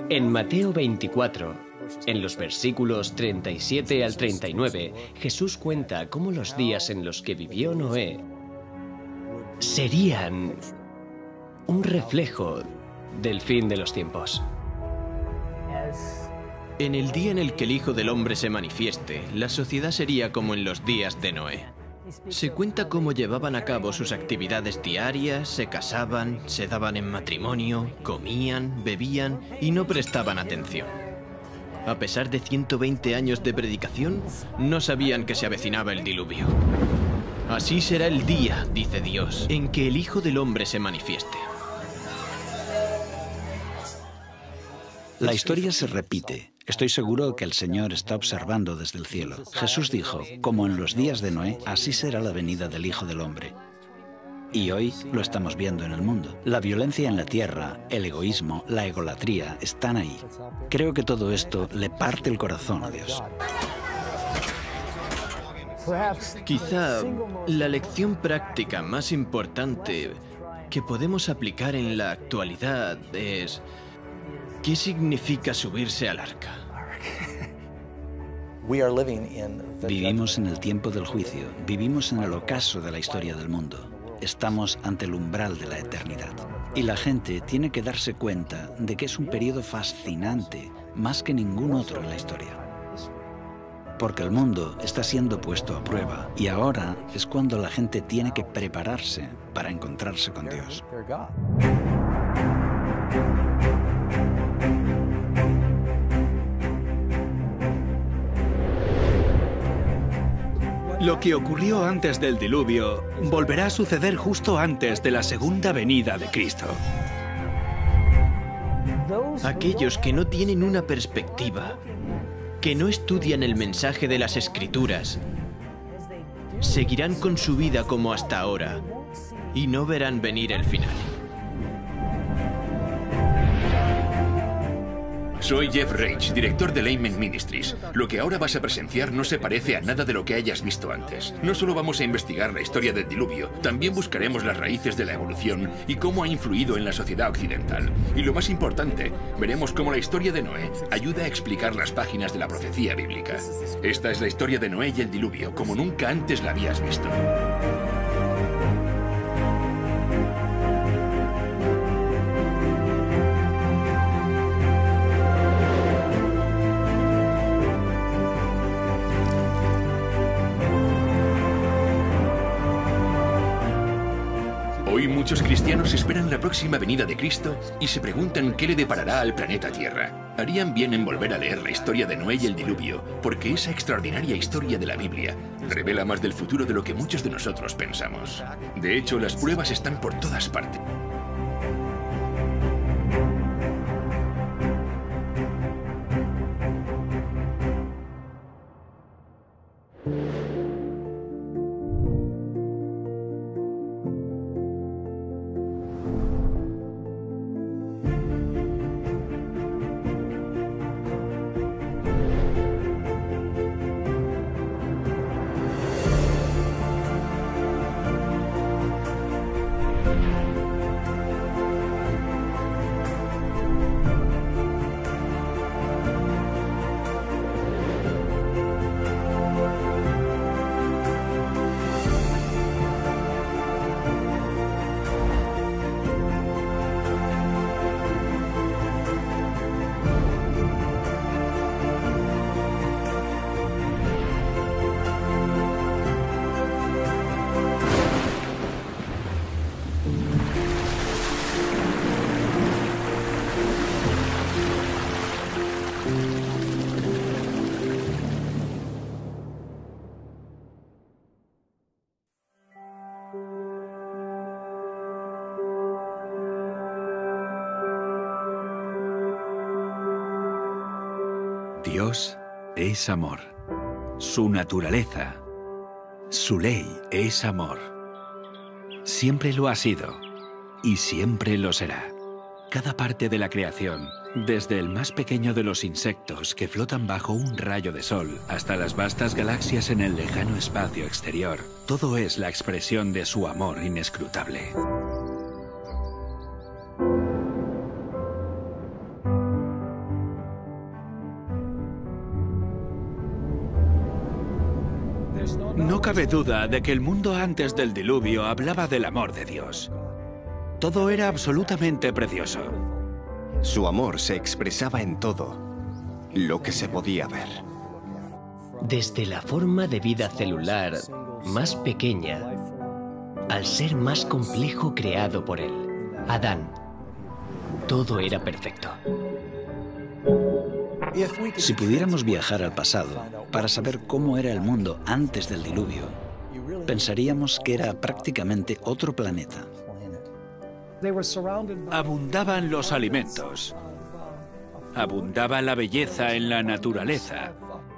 En Mateo 24, en los versículos 37 al 39, Jesús cuenta cómo los días en los que vivió Noé serían un reflejo del fin de los tiempos. En el día en el que el Hijo del Hombre se manifieste, la sociedad sería como en los días de Noé. Se cuenta cómo llevaban a cabo sus actividades diarias, se casaban, se daban en matrimonio, comían, bebían y no prestaban atención. A pesar de 120 años de predicación, no sabían que se avecinaba el diluvio. Así será el día, dice Dios, en que el Hijo del Hombre se manifieste. La historia se repite. Estoy seguro que el Señor está observando desde el cielo. Jesús dijo, como en los días de Noé, así será la venida del Hijo del Hombre. Y hoy lo estamos viendo en el mundo. La violencia en la tierra, el egoísmo, la egolatría están ahí. Creo que todo esto le parte el corazón a Dios. Quizá la lección práctica más importante que podemos aplicar en la actualidad es: ¿qué significa subirse al arca? Vivimos en el tiempo del juicio, vivimos en el ocaso de la historia del mundo. Estamos ante el umbral de la eternidad. Y la gente tiene que darse cuenta de que es un periodo fascinante, más que ningún otro en la historia. Porque el mundo está siendo puesto a prueba y ahora es cuando la gente tiene que prepararse para encontrarse con Dios. Lo que ocurrió antes del diluvio volverá a suceder justo antes de la segunda venida de Cristo. Aquellos que no tienen una perspectiva, que no estudian el mensaje de las Escrituras, seguirán con su vida como hasta ahora y no verán venir el final. Soy Jeff Reich, director de Layman Ministries. Lo que ahora vas a presenciar no se parece a nada de lo que hayas visto antes. No solo vamos a investigar la historia del diluvio, también buscaremos las raíces de la evolución y cómo ha influido en la sociedad occidental. Y lo más importante, veremos cómo la historia de Noé ayuda a explicar las páginas de la profecía bíblica. Esta es la historia de Noé y el diluvio, como nunca antes la habías visto. Hoy muchos cristianos esperan la próxima venida de Cristo y se preguntan qué le deparará al planeta Tierra. Harían bien en volver a leer la historia de Noé y el diluvio, porque esa extraordinaria historia de la Biblia revela más del futuro de lo que muchos de nosotros pensamos. De hecho, las pruebas están por todas partes. Dios es amor. Su naturaleza, su ley es amor. Siempre lo ha sido y siempre lo será. Cada parte de la creación, desde el más pequeño de los insectos que flotan bajo un rayo de sol hasta las vastas galaxias en el lejano espacio exterior, todo es la expresión de su amor inescrutable. No cabe duda de que el mundo antes del diluvio hablaba del amor de Dios. Todo era absolutamente precioso. Su amor se expresaba en todo lo que se podía ver. Desde la forma de vida celular más pequeña al ser más complejo creado por él, Adán, todo era perfecto. Si pudiéramos viajar al pasado para saber cómo era el mundo antes del diluvio, pensaríamos que era prácticamente otro planeta. Abundaban los alimentos. Abundaba la belleza en la naturaleza.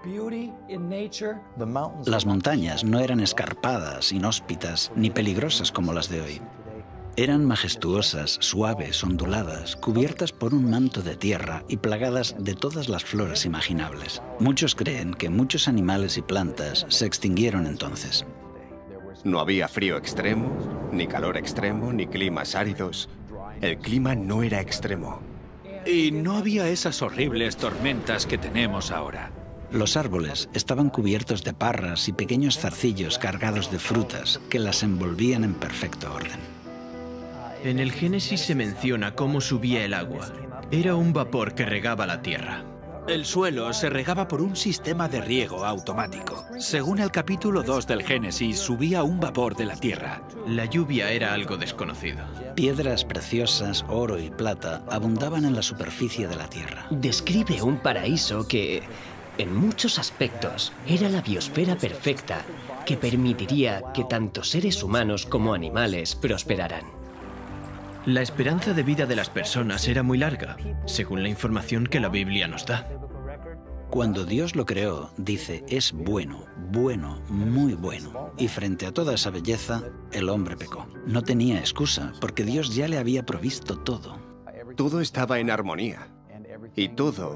Las montañas no eran escarpadas, inhóspitas ni peligrosas como las de hoy. Eran majestuosas, suaves, onduladas, cubiertas por un manto de tierra y plagadas de todas las flores imaginables. Muchos creen que muchos animales y plantas se extinguieron entonces. No había frío extremo, ni calor extremo, ni climas áridos. El clima no era extremo. Y no había esas horribles tormentas que tenemos ahora. Los árboles estaban cubiertos de parras y pequeños zarcillos cargados de frutas que las envolvían en perfecto orden. En el Génesis se menciona cómo subía el agua. Era un vapor que regaba la tierra. El suelo se regaba por un sistema de riego automático. Según el capítulo 2 del Génesis, subía un vapor de la tierra. La lluvia era algo desconocido. Piedras preciosas, oro y plata abundaban en la superficie de la tierra. Describe un paraíso que, en muchos aspectos, era la biosfera perfecta que permitiría que tanto seres humanos como animales prosperaran. La esperanza de vida de las personas era muy larga, según la información que la Biblia nos da. Cuando Dios lo creó, dice, es bueno, bueno, muy bueno. Y frente a toda esa belleza, el hombre pecó. No tenía excusa, porque Dios ya le había provisto todo. Todo estaba en armonía. Y todo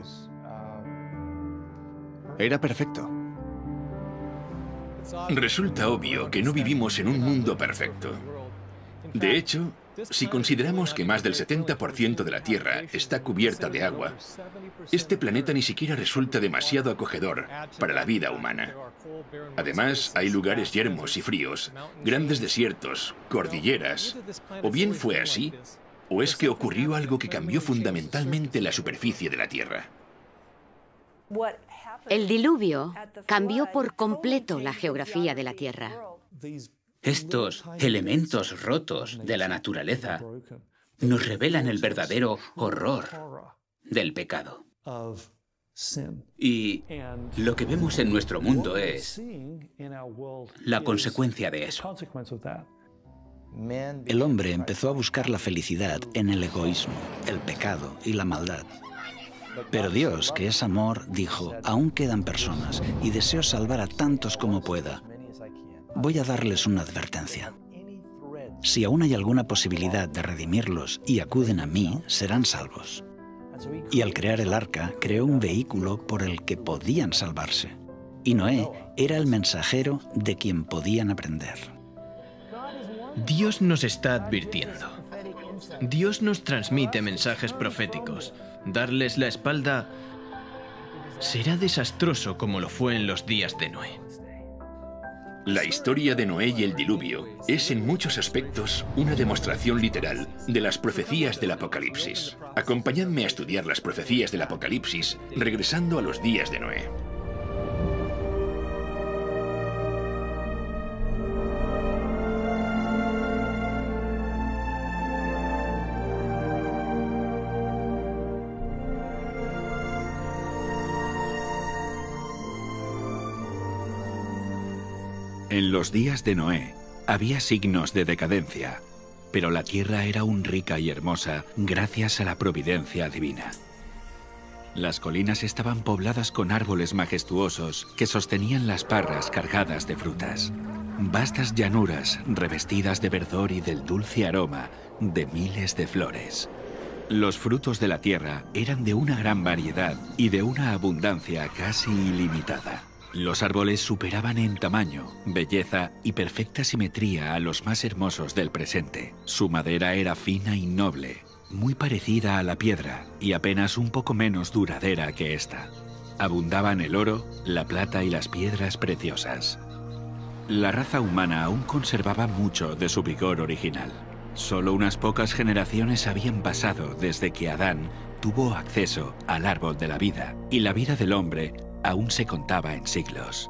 era perfecto. Resulta obvio que no vivimos en un mundo perfecto. De hecho, si consideramos que más del 70% de la Tierra está cubierta de agua, este planeta ni siquiera resulta demasiado acogedor para la vida humana. Además, hay lugares yermos y fríos, grandes desiertos, cordilleras. O bien fue así, o es que ocurrió algo que cambió fundamentalmente la superficie de la Tierra. El diluvio cambió por completo la geografía de la Tierra. Estos elementos rotos de la naturaleza nos revelan el verdadero horror del pecado. Y lo que vemos en nuestro mundo es la consecuencia de eso. El hombre empezó a buscar la felicidad en el egoísmo, el pecado y la maldad. Pero Dios, que es amor, dijo, aún quedan personas y deseo salvar a tantos como pueda. Voy a darles una advertencia. Si aún hay alguna posibilidad de redimirlos y acuden a mí, serán salvos. Y al crear el arca, creó un vehículo por el que podían salvarse. Y Noé era el mensajero de quien podían aprender. Dios nos está advirtiendo. Dios nos transmite mensajes proféticos. Darles la espalda será desastroso como lo fue en los días de Noé. La historia de Noé y el diluvio es en muchos aspectos una demostración literal de las profecías del Apocalipsis. Acompañadme a estudiar las profecías del Apocalipsis regresando a los días de Noé. En los días de Noé había signos de decadencia, pero la tierra era aún rica y hermosa gracias a la providencia divina. Las colinas estaban pobladas con árboles majestuosos que sostenían las parras cargadas de frutas. Vastas llanuras revestidas de verdor y del dulce aroma de miles de flores. Los frutos de la tierra eran de una gran variedad y de una abundancia casi ilimitada. Los árboles superaban en tamaño, belleza y perfecta simetría a los más hermosos del presente. Su madera era fina y noble, muy parecida a la piedra y apenas un poco menos duradera que esta. Abundaban el oro, la plata y las piedras preciosas. La raza humana aún conservaba mucho de su vigor original. Solo unas pocas generaciones habían pasado desde que Adán tuvo acceso al árbol de la vida, y la vida del hombre aún se contaba en siglos.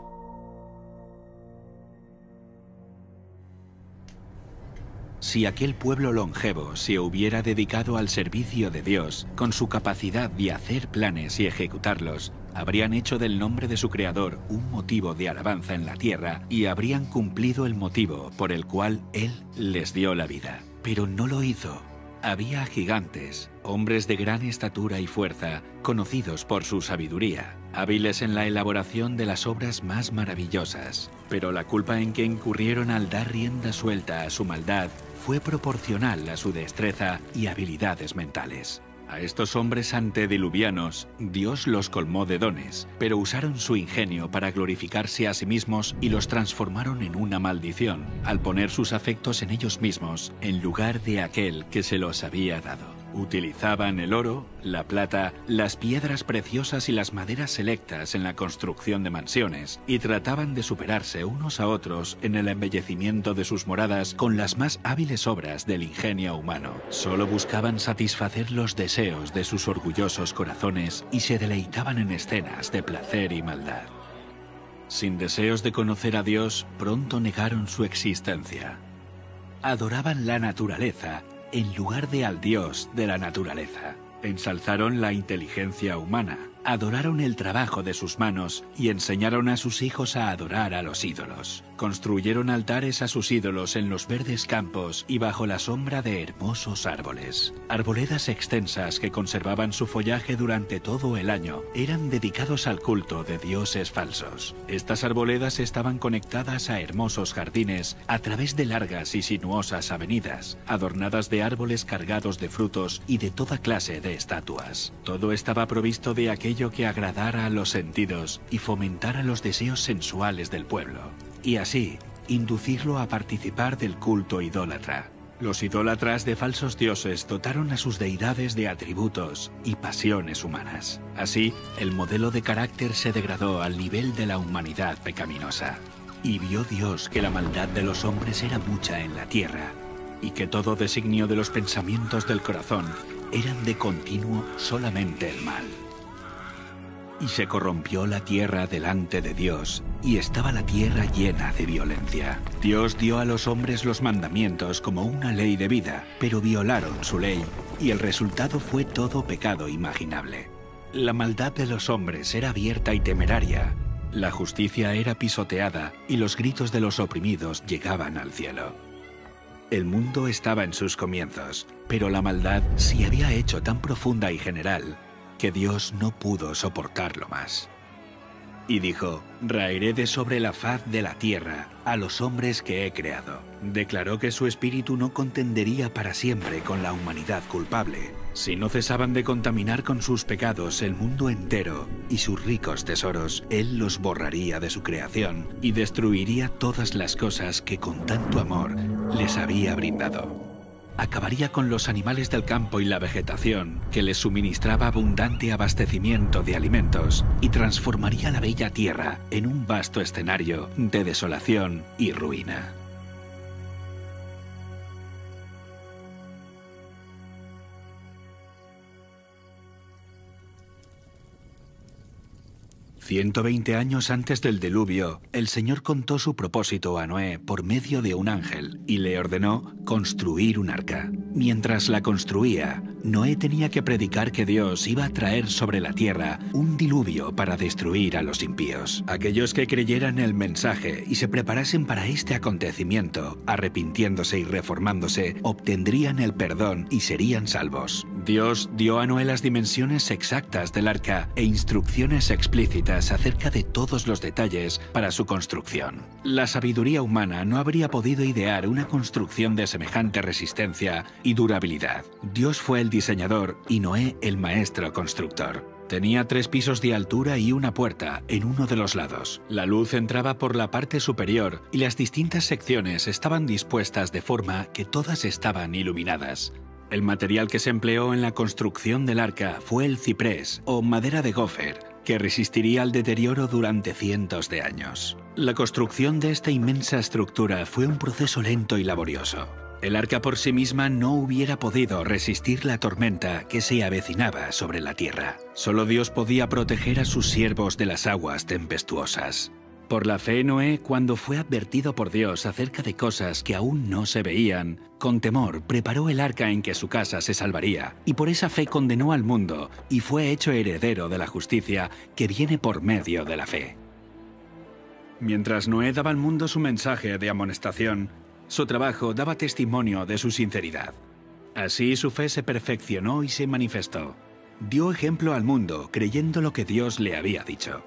Si aquel pueblo longevo se hubiera dedicado al servicio de Dios, con su capacidad de hacer planes y ejecutarlos, habrían hecho del nombre de su creador un motivo de alabanza en la tierra y habrían cumplido el motivo por el cual Él les dio la vida. Pero no lo hizo. Había gigantes, hombres de gran estatura y fuerza, conocidos por su sabiduría, hábiles en la elaboración de las obras más maravillosas. Pero la culpa en que incurrieron al dar rienda suelta a su maldad fue proporcional a su destreza y habilidades mentales. A estos hombres antediluvianos, Dios los colmó de dones, pero usaron su ingenio para glorificarse a sí mismos y los transformaron en una maldición, al poner sus afectos en ellos mismos, en lugar de aquel que se los había dado. Utilizaban el oro, la plata, las piedras preciosas y las maderas selectas en la construcción de mansiones, y trataban de superarse unos a otros en el embellecimiento de sus moradas con las más hábiles obras del ingenio humano. Solo buscaban satisfacer los deseos de sus orgullosos corazones y se deleitaban en escenas de placer y maldad. Sin deseos de conocer a Dios, pronto negaron su existencia. Adoraban la naturaleza en lugar de al Dios de la naturaleza. Ensalzaron la inteligencia humana, adoraron el trabajo de sus manos y enseñaron a sus hijos a adorar a los ídolos. Construyeron altares a sus ídolos en los verdes campos y bajo la sombra de hermosos árboles. Arboledas extensas que conservaban su follaje durante todo el año eran dedicados al culto de dioses falsos. Estas arboledas estaban conectadas a hermosos jardines a través de largas y sinuosas avenidas, adornadas de árboles cargados de frutos y de toda clase de estatuas. Todo estaba provisto de aquello que agradara a los sentidos y fomentara los deseos sensuales del pueblo, y así inducirlo a participar del culto idólatra. Los idólatras de falsos dioses dotaron a sus deidades de atributos y pasiones humanas. Así, el modelo de carácter se degradó al nivel de la humanidad pecaminosa. Y vio Dios que la maldad de los hombres era mucha en la tierra, y que todo designio de los pensamientos del corazón eran de continuo solamente el mal. Y se corrompió la tierra delante de Dios, y estaba la tierra llena de violencia. Dios dio a los hombres los mandamientos como una ley de vida, pero violaron su ley, y el resultado fue todo pecado imaginable. La maldad de los hombres era abierta y temeraria, la justicia era pisoteada, y los gritos de los oprimidos llegaban al cielo. El mundo estaba en sus comienzos, pero la maldad se había hecho tan profunda y general que Dios no pudo soportarlo más. Y dijo: raeré de sobre la faz de la tierra a los hombres que he creado. Declaró que su espíritu no contendería para siempre con la humanidad culpable. Si no cesaban de contaminar con sus pecados el mundo entero y sus ricos tesoros, Él los borraría de su creación y destruiría todas las cosas que con tanto amor les había brindado. Acabaría con los animales del campo y la vegetación, que les suministraba abundante abastecimiento de alimentos, y transformaría la bella tierra en un vasto escenario de desolación y ruina. «120 años antes del diluvio, el Señor contó su propósito a Noé por medio de un ángel y le ordenó construir un arca. Mientras la construía, Noé tenía que predicar que Dios iba a traer sobre la tierra un diluvio para destruir a los impíos. Aquellos que creyeran el mensaje y se preparasen para este acontecimiento, arrepintiéndose y reformándose, obtendrían el perdón y serían salvos. Dios dio a Noé las dimensiones exactas del arca e instrucciones explícitas acerca de todos los detalles para su construcción. La sabiduría humana no habría podido idear una construcción de semejante resistencia y durabilidad. Dios fue el diseñador y Noé el maestro constructor. Tenía 3 pisos de altura y una puerta en uno de los lados. La luz entraba por la parte superior y las distintas secciones estaban dispuestas de forma que todas estaban iluminadas. El material que se empleó en la construcción del arca fue el ciprés o madera de gofer, que resistiría al deterioro durante cientos de años. La construcción de esta inmensa estructura fue un proceso lento y laborioso. El arca por sí misma no hubiera podido resistir la tormenta que se avecinaba sobre la tierra. Solo Dios podía proteger a sus siervos de las aguas tempestuosas. Por la fe, Noé, cuando fue advertido por Dios acerca de cosas que aún no se veían, con temor preparó el arca en que su casa se salvaría, y por esa fe condenó al mundo y fue hecho heredero de la justicia que viene por medio de la fe. Mientras Noé daba al mundo su mensaje de amonestación, su trabajo daba testimonio de su sinceridad. Así su fe se perfeccionó y se manifestó. Dio ejemplo al mundo creyendo lo que Dios le había dicho.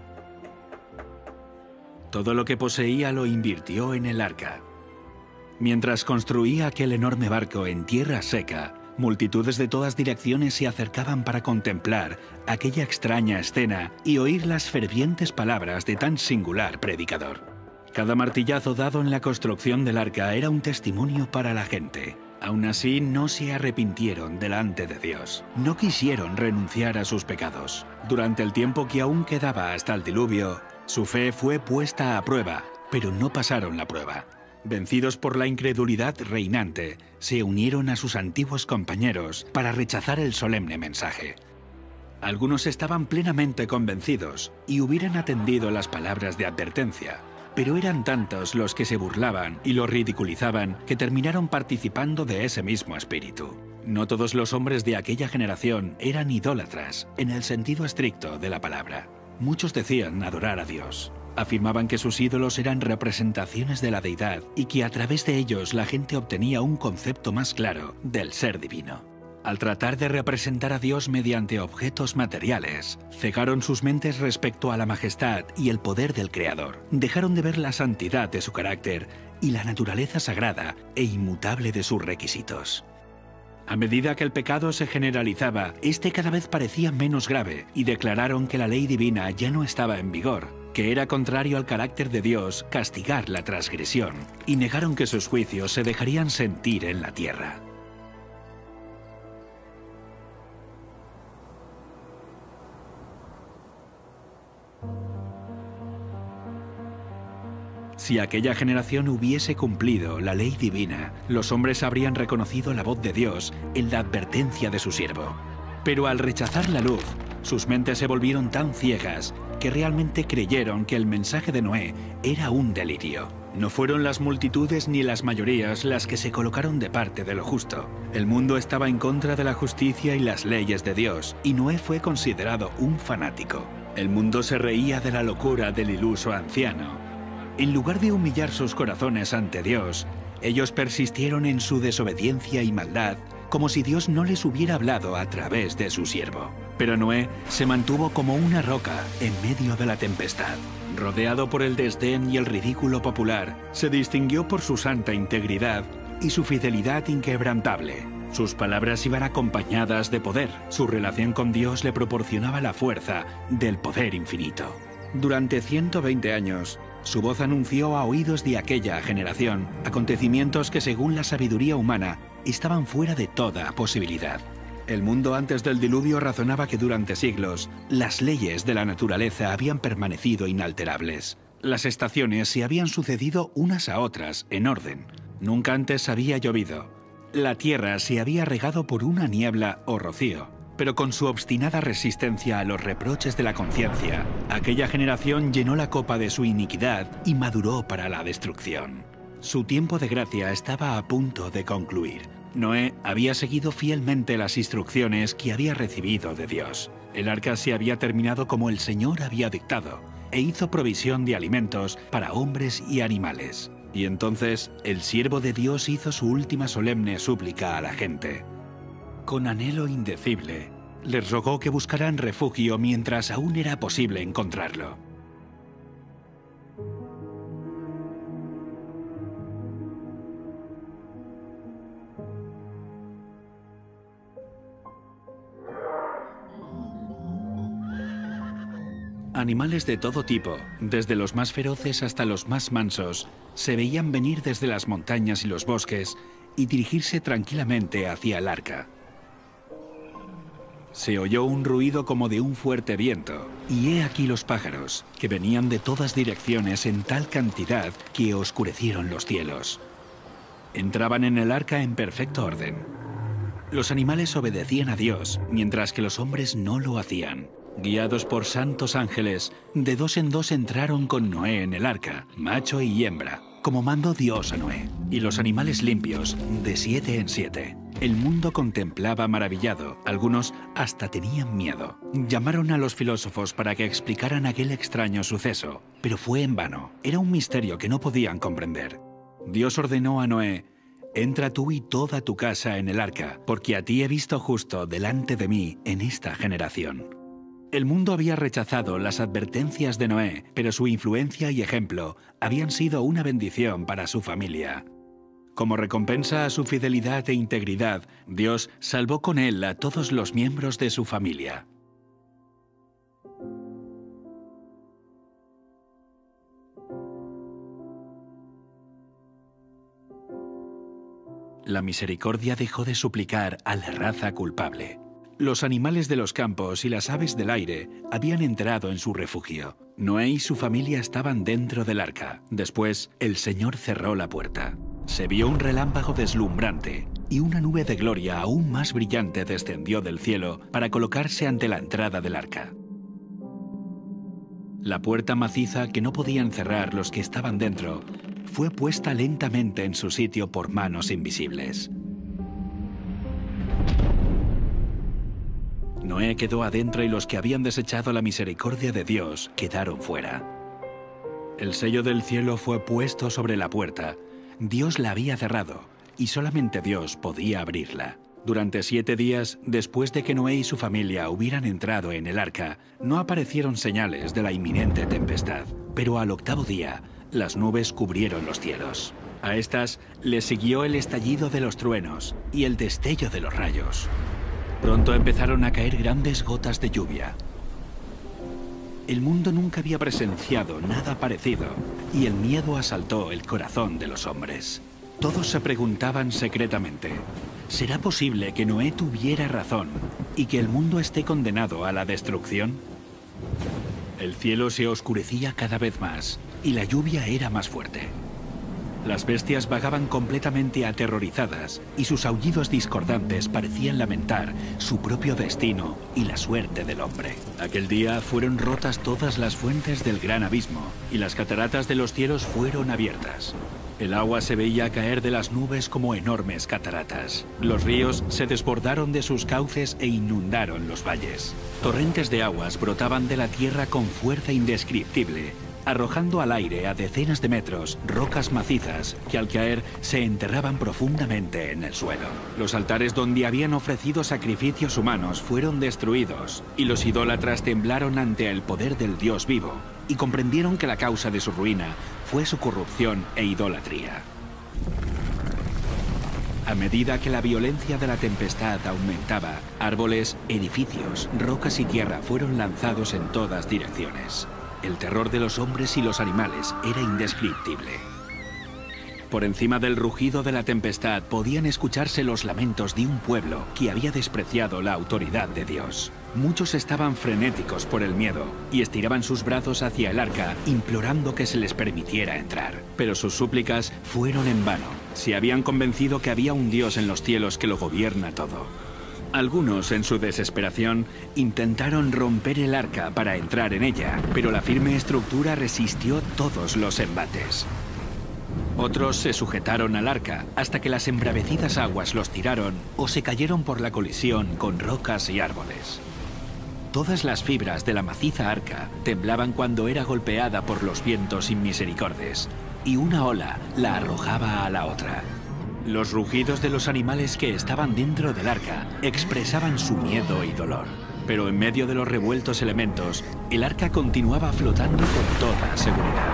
Todo lo que poseía lo invirtió en el arca. Mientras construía aquel enorme barco en tierra seca, multitudes de todas direcciones se acercaban para contemplar aquella extraña escena y oír las fervientes palabras de tan singular predicador. Cada martillazo dado en la construcción del arca era un testimonio para la gente. Aún así, no se arrepintieron delante de Dios. No quisieron renunciar a sus pecados. Durante el tiempo que aún quedaba hasta el diluvio, su fe fue puesta a prueba, pero no pasaron la prueba. Vencidos por la incredulidad reinante, se unieron a sus antiguos compañeros para rechazar el solemne mensaje. Algunos estaban plenamente convencidos y hubieran atendido las palabras de advertencia, pero eran tantos los que se burlaban y lo ridiculizaban que terminaron participando de ese mismo espíritu. No todos los hombres de aquella generación eran idólatras, en el sentido estricto de la palabra. Muchos decían adorar a Dios. Afirmaban que sus ídolos eran representaciones de la deidad y que a través de ellos la gente obtenía un concepto más claro del ser divino. Al tratar de representar a Dios mediante objetos materiales, cegaron sus mentes respecto a la majestad y el poder del Creador. Dejaron de ver la santidad de su carácter y la naturaleza sagrada e inmutable de sus requisitos. A medida que el pecado se generalizaba, este cada vez parecía menos grave y declararon que la ley divina ya no estaba en vigor, que era contrario al carácter de Dios castigar la transgresión, y negaron que sus juicios se dejarían sentir en la tierra. Si aquella generación hubiese cumplido la ley divina, los hombres habrían reconocido la voz de Dios en la advertencia de su siervo. Pero al rechazar la luz, sus mentes se volvieron tan ciegas que realmente creyeron que el mensaje de Noé era un delirio. No fueron las multitudes ni las mayorías las que se colocaron de parte de lo justo. El mundo estaba en contra de la justicia y las leyes de Dios, y Noé fue considerado un fanático. El mundo se reía de la locura del iluso anciano. En lugar de humillar sus corazones ante Dios, ellos persistieron en su desobediencia y maldad, como si Dios no les hubiera hablado a través de su siervo. Pero Noé se mantuvo como una roca en medio de la tempestad. Rodeado por el desdén y el ridículo popular, se distinguió por su santa integridad y su fidelidad inquebrantable. Sus palabras iban acompañadas de poder. Su relación con Dios le proporcionaba la fuerza del poder infinito. Durante 120 años, su voz anunció a oídos de aquella generación acontecimientos que, según la sabiduría humana, estaban fuera de toda posibilidad. El mundo antes del diluvio razonaba que durante siglos las leyes de la naturaleza habían permanecido inalterables. Las estaciones se habían sucedido unas a otras en orden. Nunca antes había llovido. La tierra se había regado por una niebla o rocío. Pero con su obstinada resistencia a los reproches de la conciencia, aquella generación llenó la copa de su iniquidad y maduró para la destrucción. Su tiempo de gracia estaba a punto de concluir. Noé había seguido fielmente las instrucciones que había recibido de Dios. El arca se había terminado como el Señor había dictado, e hizo provisión de alimentos para hombres y animales. Y entonces el siervo de Dios hizo su última solemne súplica a la gente. Con anhelo indecible, les rogó que buscaran refugio mientras aún era posible encontrarlo. Animales de todo tipo, desde los más feroces hasta los más mansos, se veían venir desde las montañas y los bosques y dirigirse tranquilamente hacia el arca. Se oyó un ruido como de un fuerte viento, y he aquí los pájaros, que venían de todas direcciones en tal cantidad que oscurecieron los cielos. Entraban en el arca en perfecto orden. Los animales obedecían a Dios, mientras que los hombres no lo hacían. Guiados por santos ángeles, de dos en dos entraron con Noé en el arca, macho y hembra, como mandó Dios a Noé, y los animales limpios, de 7 en 7. El mundo contemplaba maravillado, algunos hasta tenían miedo. Llamaron a los filósofos para que explicaran aquel extraño suceso, pero fue en vano. Era un misterio que no podían comprender. Dios ordenó a Noé: entra tú y toda tu casa en el arca, porque a ti he visto justo delante de mí en esta generación. El mundo había rechazado las advertencias de Noé, pero su influencia y ejemplo habían sido una bendición para su familia. Como recompensa a su fidelidad e integridad, Dios salvó con él a todos los miembros de su familia. La misericordia dejó de suplicar a la raza culpable. Los animales de los campos y las aves del aire habían entrado en su refugio. Noé y su familia estaban dentro del arca. Después, el Señor cerró la puerta. Se vio un relámpago deslumbrante y una nube de gloria aún más brillante descendió del cielo para colocarse ante la entrada del arca. La puerta maciza que no podían cerrar los que estaban dentro fue puesta lentamente en su sitio por manos invisibles. Noé quedó adentro y los que habían desechado la misericordia de Dios quedaron fuera. El sello del cielo fue puesto sobre la puerta. Dios la había cerrado y solamente Dios podía abrirla. Durante 7 días, después de que Noé y su familia hubieran entrado en el arca, no aparecieron señales de la inminente tempestad. Pero al 8º día, las nubes cubrieron los cielos. A estas le siguió el estallido de los truenos y el destello de los rayos. Pronto empezaron a caer grandes gotas de lluvia. El mundo nunca había presenciado nada parecido y el miedo asaltó el corazón de los hombres. Todos se preguntaban secretamente: ¿será posible que Noé tuviera razón y que el mundo esté condenado a la destrucción? El cielo se oscurecía cada vez más y la lluvia era más fuerte. Las bestias vagaban completamente aterrorizadas y sus aullidos discordantes parecían lamentar su propio destino y la suerte del hombre. Aquel día fueron rotas todas las fuentes del gran abismo y las cataratas de los cielos fueron abiertas. El agua se veía caer de las nubes como enormes cataratas. Los ríos se desbordaron de sus cauces e inundaron los valles. Torrentes de aguas brotaban de la tierra con fuerza indescriptible, arrojando al aire a decenas de metros rocas macizas que al caer se enterraban profundamente en el suelo. Los altares donde habían ofrecido sacrificios humanos fueron destruidos y los idólatras temblaron ante el poder del Dios vivo y comprendieron que la causa de su ruina fue su corrupción e idolatría. A medida que la violencia de la tempestad aumentaba, árboles, edificios, rocas y tierra fueron lanzados en todas direcciones. El terror de los hombres y los animales era indescriptible. Por encima del rugido de la tempestad podían escucharse los lamentos de un pueblo que había despreciado la autoridad de Dios. Muchos estaban frenéticos por el miedo y estiraban sus brazos hacia el arca, implorando que se les permitiera entrar. Pero sus súplicas fueron en vano. Se habían convencido que había un Dios en los cielos que lo gobierna todo. Algunos, en su desesperación, intentaron romper el arca para entrar en ella, pero la firme estructura resistió todos los embates. Otros se sujetaron al arca hasta que las embravecidas aguas los tiraron o se cayeron por la colisión con rocas y árboles. Todas las fibras de la maciza arca temblaban cuando era golpeada por los vientos inmisericordes, y una ola la arrojaba a la otra. Los rugidos de los animales que estaban dentro del arca expresaban su miedo y dolor. Pero en medio de los revueltos elementos, el arca continuaba flotando con toda seguridad.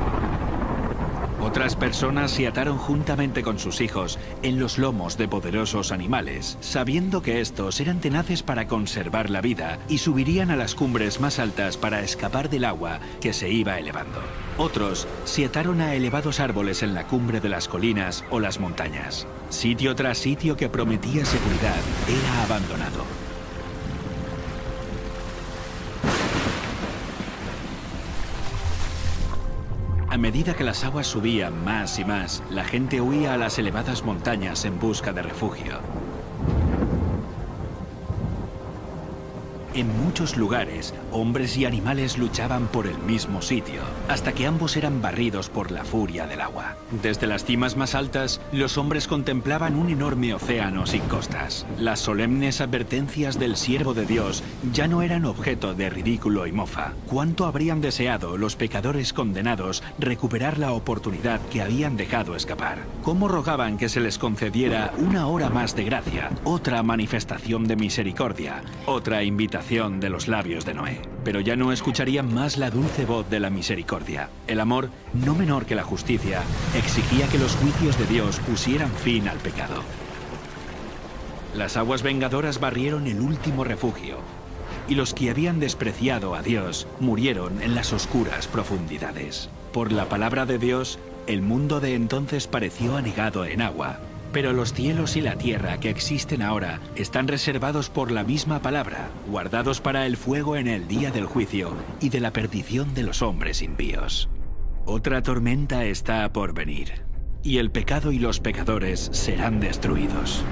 Otras personas se ataron juntamente con sus hijos en los lomos de poderosos animales, sabiendo que estos eran tenaces para conservar la vida y subirían a las cumbres más altas para escapar del agua que se iba elevando. Otros se ataron a elevados árboles en la cumbre de las colinas o las montañas. Sitio tras sitio que prometía seguridad era abandonado. A medida que las aguas subían más y más, la gente huía a las elevadas montañas en busca de refugio. En muchos lugares, hombres y animales luchaban por el mismo sitio, hasta que ambos eran barridos por la furia del agua. Desde las cimas más altas, los hombres contemplaban un enorme océano sin costas. Las solemnes advertencias del siervo de Dios ya no eran objeto de ridículo y mofa. ¿Cuánto habrían deseado los pecadores condenados recuperar la oportunidad que habían dejado escapar? ¿Cómo rogaban que se les concediera una hora más de gracia, otra manifestación de misericordia, otra invitación de los labios de Noé? Pero ya no escucharían más la dulce voz de la misericordia. El amor, no menor que la justicia, exigía que los juicios de Dios pusieran fin al pecado. Las aguas vengadoras barrieron el último refugio, y los que habían despreciado a Dios murieron en las oscuras profundidades. Por la palabra de Dios, el mundo de entonces pareció anegado en agua. Pero los cielos y la tierra que existen ahora están reservados por la misma palabra, guardados para el fuego en el día del juicio y de la perdición de los hombres impíos. Otra tormenta está por venir, y el pecado y los pecadores serán destruidos.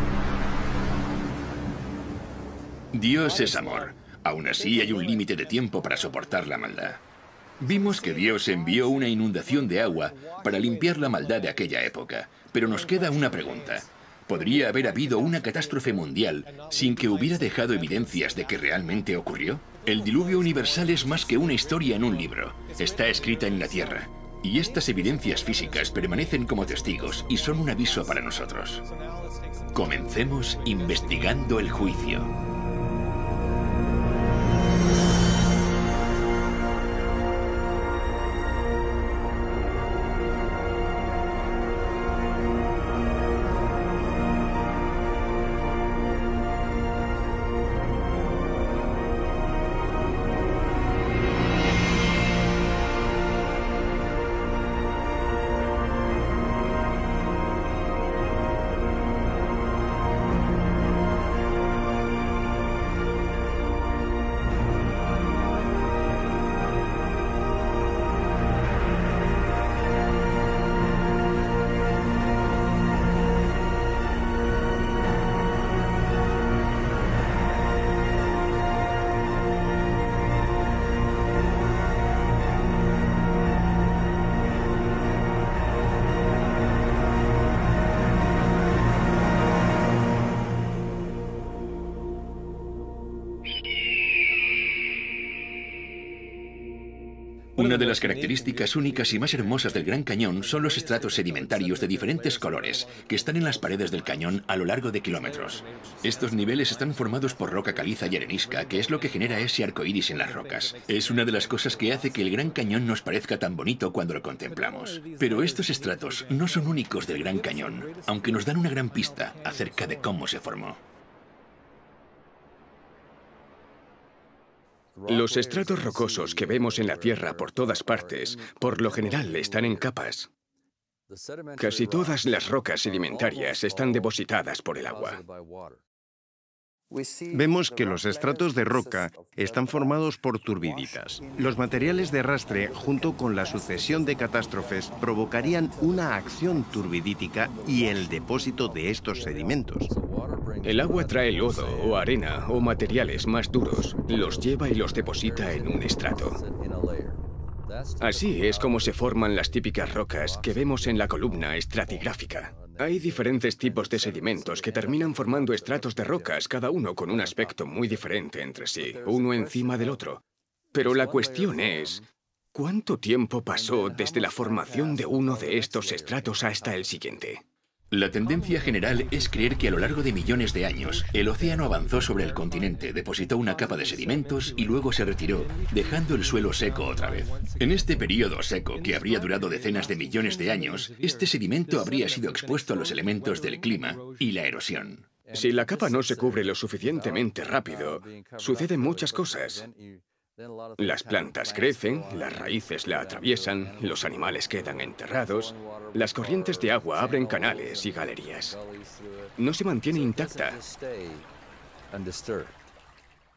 Dios es amor. Aún así hay un límite de tiempo para soportar la maldad. Vimos que Dios envió una inundación de agua para limpiar la maldad de aquella época. Pero nos queda una pregunta. ¿Podría haber habido una catástrofe mundial sin que hubiera dejado evidencias de que realmente ocurrió? El diluvio universal es más que una historia en un libro. Está escrita en la tierra. Y estas evidencias físicas permanecen como testigos y son un aviso para nosotros. Comencemos investigando el juicio. Una de las características únicas y más hermosas del Gran Cañón son los estratos sedimentarios de diferentes colores que están en las paredes del cañón a lo largo de kilómetros. Estos niveles están formados por roca caliza y arenisca, que es lo que genera ese arco iris en las rocas. Es una de las cosas que hace que el Gran Cañón nos parezca tan bonito cuando lo contemplamos. Pero estos estratos no son únicos del Gran Cañón, aunque nos dan una gran pista acerca de cómo se formó. Los estratos rocosos que vemos en la Tierra por todas partes, por lo general están en capas. Casi todas las rocas sedimentarias están depositadas por el agua. Vemos que los estratos de roca están formados por turbiditas. Los materiales de arrastre, junto con la sucesión de catástrofes, provocarían una acción turbidítica y el depósito de estos sedimentos. El agua trae lodo o arena o materiales más duros, los lleva y los deposita en un estrato. Así es como se forman las típicas rocas que vemos en la columna estratigráfica. Hay diferentes tipos de sedimentos que terminan formando estratos de rocas, cada uno con un aspecto muy diferente entre sí, uno encima del otro. Pero la cuestión es, ¿cuánto tiempo pasó desde la formación de uno de estos estratos hasta el siguiente? La tendencia general es creer que a lo largo de millones de años, el océano avanzó sobre el continente, depositó una capa de sedimentos y luego se retiró, dejando el suelo seco otra vez. En este periodo seco, que habría durado decenas de millones de años, este sedimento habría sido expuesto a los elementos del clima y la erosión. Si la capa no se cubre lo suficientemente rápido, suceden muchas cosas. Las plantas crecen, las raíces la atraviesan, los animales quedan enterrados, las corrientes de agua abren canales y galerías. No se mantiene intacta.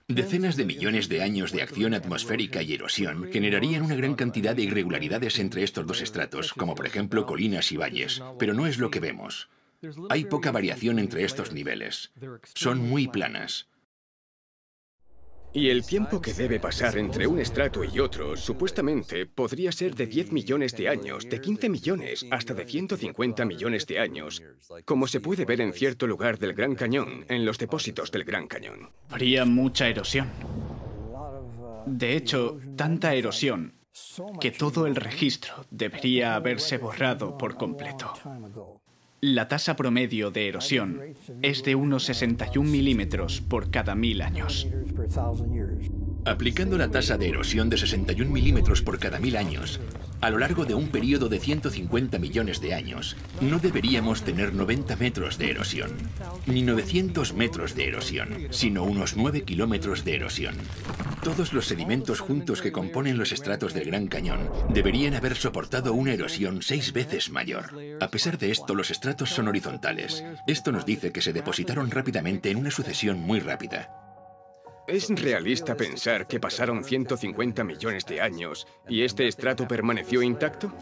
Decenas de millones de años de acción atmosférica y erosión generarían una gran cantidad de irregularidades entre estos dos estratos, como por ejemplo colinas y valles, pero no es lo que vemos. Hay poca variación entre estos niveles. Son muy planas. Y el tiempo que debe pasar entre un estrato y otro, supuestamente, podría ser de 10 millones de años, de 15 millones, hasta de 150 millones de años, como se puede ver en cierto lugar del Gran Cañón, en los depósitos del Gran Cañón. Habría mucha erosión. De hecho, tanta erosión que todo el registro debería haberse borrado por completo. La tasa promedio de erosión es de unos 61 milímetros por cada 1000 años. Aplicando la tasa de erosión de 61 milímetros por cada 1000 años, a lo largo de un periodo de 150 millones de años, no deberíamos tener 90 metros de erosión, ni 900 metros de erosión, sino unos 9 kilómetros de erosión. Todos los sedimentos juntos que componen los estratos del Gran Cañón deberían haber soportado una erosión 6 veces mayor. A pesar de esto, los estratos son horizontales. Esto nos dice que se depositaron rápidamente en una sucesión muy rápida. ¿Es realista pensar que pasaron 150 millones de años y este estrato permaneció intacto?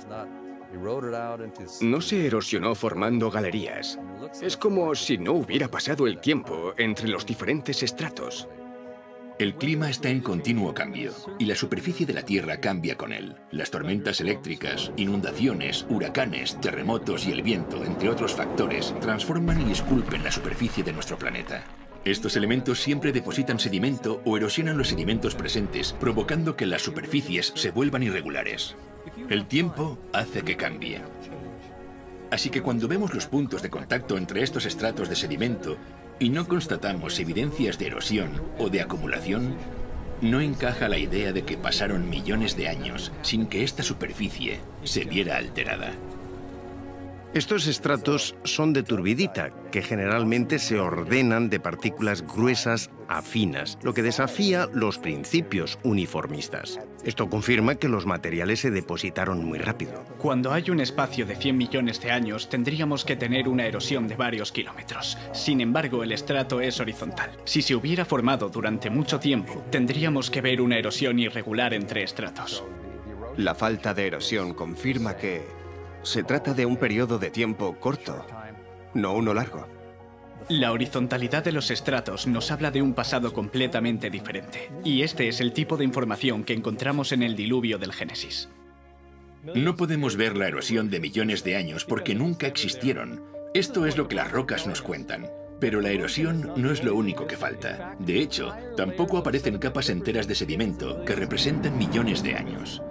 No se erosionó formando galerías. Es como si no hubiera pasado el tiempo entre los diferentes estratos. El clima está en continuo cambio y la superficie de la Tierra cambia con él. Las tormentas eléctricas, inundaciones, huracanes, terremotos y el viento, entre otros factores, transforman y esculpen la superficie de nuestro planeta. Estos elementos siempre depositan sedimento o erosionan los sedimentos presentes, provocando que las superficies se vuelvan irregulares. El tiempo hace que cambie. Así que cuando vemos los puntos de contacto entre estos estratos de sedimento y no constatamos evidencias de erosión o de acumulación, no encaja la idea de que pasaron millones de años sin que esta superficie se viera alterada. Estos estratos son de turbidita, que generalmente se ordenan de partículas gruesas a finas, lo que desafía los principios uniformistas. Esto confirma que los materiales se depositaron muy rápido. Cuando hay un espacio de 100 millones de años, tendríamos que tener una erosión de varios kilómetros. Sin embargo, el estrato es horizontal. Si se hubiera formado durante mucho tiempo, tendríamos que ver una erosión irregular entre estratos. La falta de erosión confirma que se trata de un periodo de tiempo corto, no uno largo. La horizontalidad de los estratos nos habla de un pasado completamente diferente. Y este es el tipo de información que encontramos en el diluvio del Génesis. No podemos ver la erosión de millones de años porque nunca existieron. Esto es lo que las rocas nos cuentan. Pero la erosión no es lo único que falta. De hecho, tampoco aparecen capas enteras de sedimento que representan millones de años.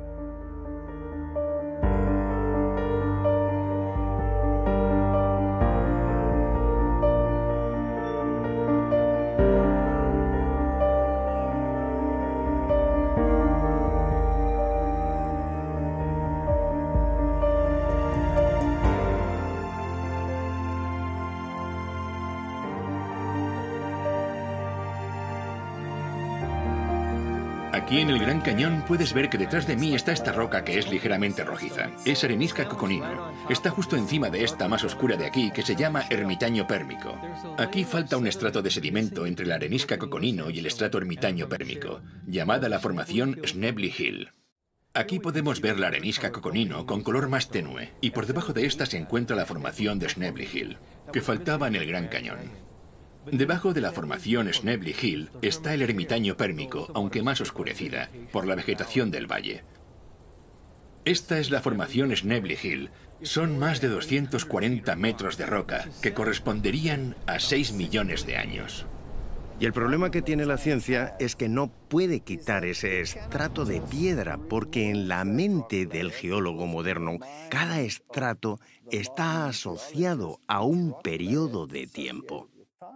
Aquí en el Gran Cañón puedes ver que detrás de mí está esta roca que es ligeramente rojiza. Es arenisca coconino. Está justo encima de esta más oscura de aquí que se llama ermitaño pérmico. Aquí falta un estrato de sedimento entre la arenisca coconino y el estrato ermitaño pérmico, llamada la formación Schnebly Hill. Aquí podemos ver la arenisca coconino con color más tenue y por debajo de esta se encuentra la formación de Schnebly Hill, que faltaba en el Gran Cañón. Debajo de la formación Schnebly Hill está el ermitaño pérmico, aunque más oscurecida, por la vegetación del valle. Esta es la formación Schnebly Hill. Son más de 240 metros de roca, que corresponderían a 6 millones de años. Y el problema que tiene la ciencia es que no puede quitar ese estrato de piedra, porque en la mente del geólogo moderno, cada estrato está asociado a un periodo de tiempo.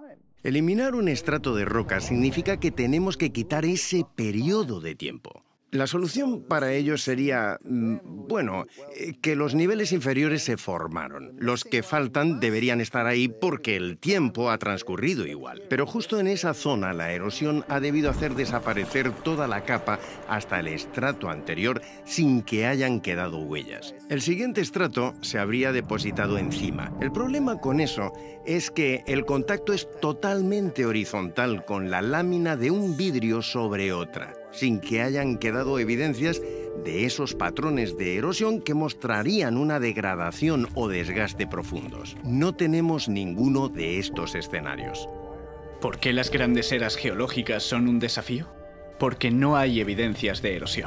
Eliminar un estrato de roca significa que tenemos que quitar ese periodo de tiempo. La solución para ello sería, que los niveles inferiores se formaron. Los que faltan deberían estar ahí porque el tiempo ha transcurrido igual. Pero justo en esa zona la erosión ha debido hacer desaparecer toda la capa hasta el estrato anterior sin que hayan quedado huellas. El siguiente estrato se habría depositado encima. El problema con eso es que el contacto es totalmente horizontal con la lámina de un vidrio sobre otra, sin que hayan quedado evidencias de esos patrones de erosión que mostrarían una degradación o desgaste profundos. No tenemos ninguno de estos escenarios. ¿Por qué las grandes eras geológicas son un desafío? Porque no hay evidencias de erosión.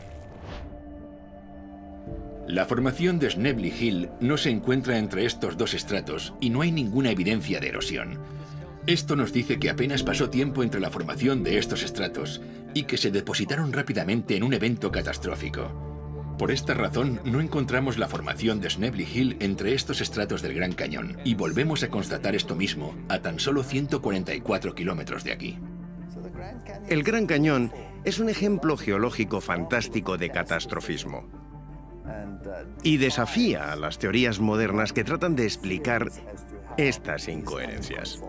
La formación de Snebly Hill no se encuentra entre estos dos estratos y no hay ninguna evidencia de erosión. Esto nos dice que apenas pasó tiempo entre la formación de estos estratos y que se depositaron rápidamente en un evento catastrófico. Por esta razón, no encontramos la formación de Snebly Hill entre estos estratos del Gran Cañón y volvemos a constatar esto mismo a tan solo 144 kilómetros de aquí. El Gran Cañón es un ejemplo geológico fantástico de catastrofismo y desafía a las teorías modernas que tratan de explicar estas incoherencias.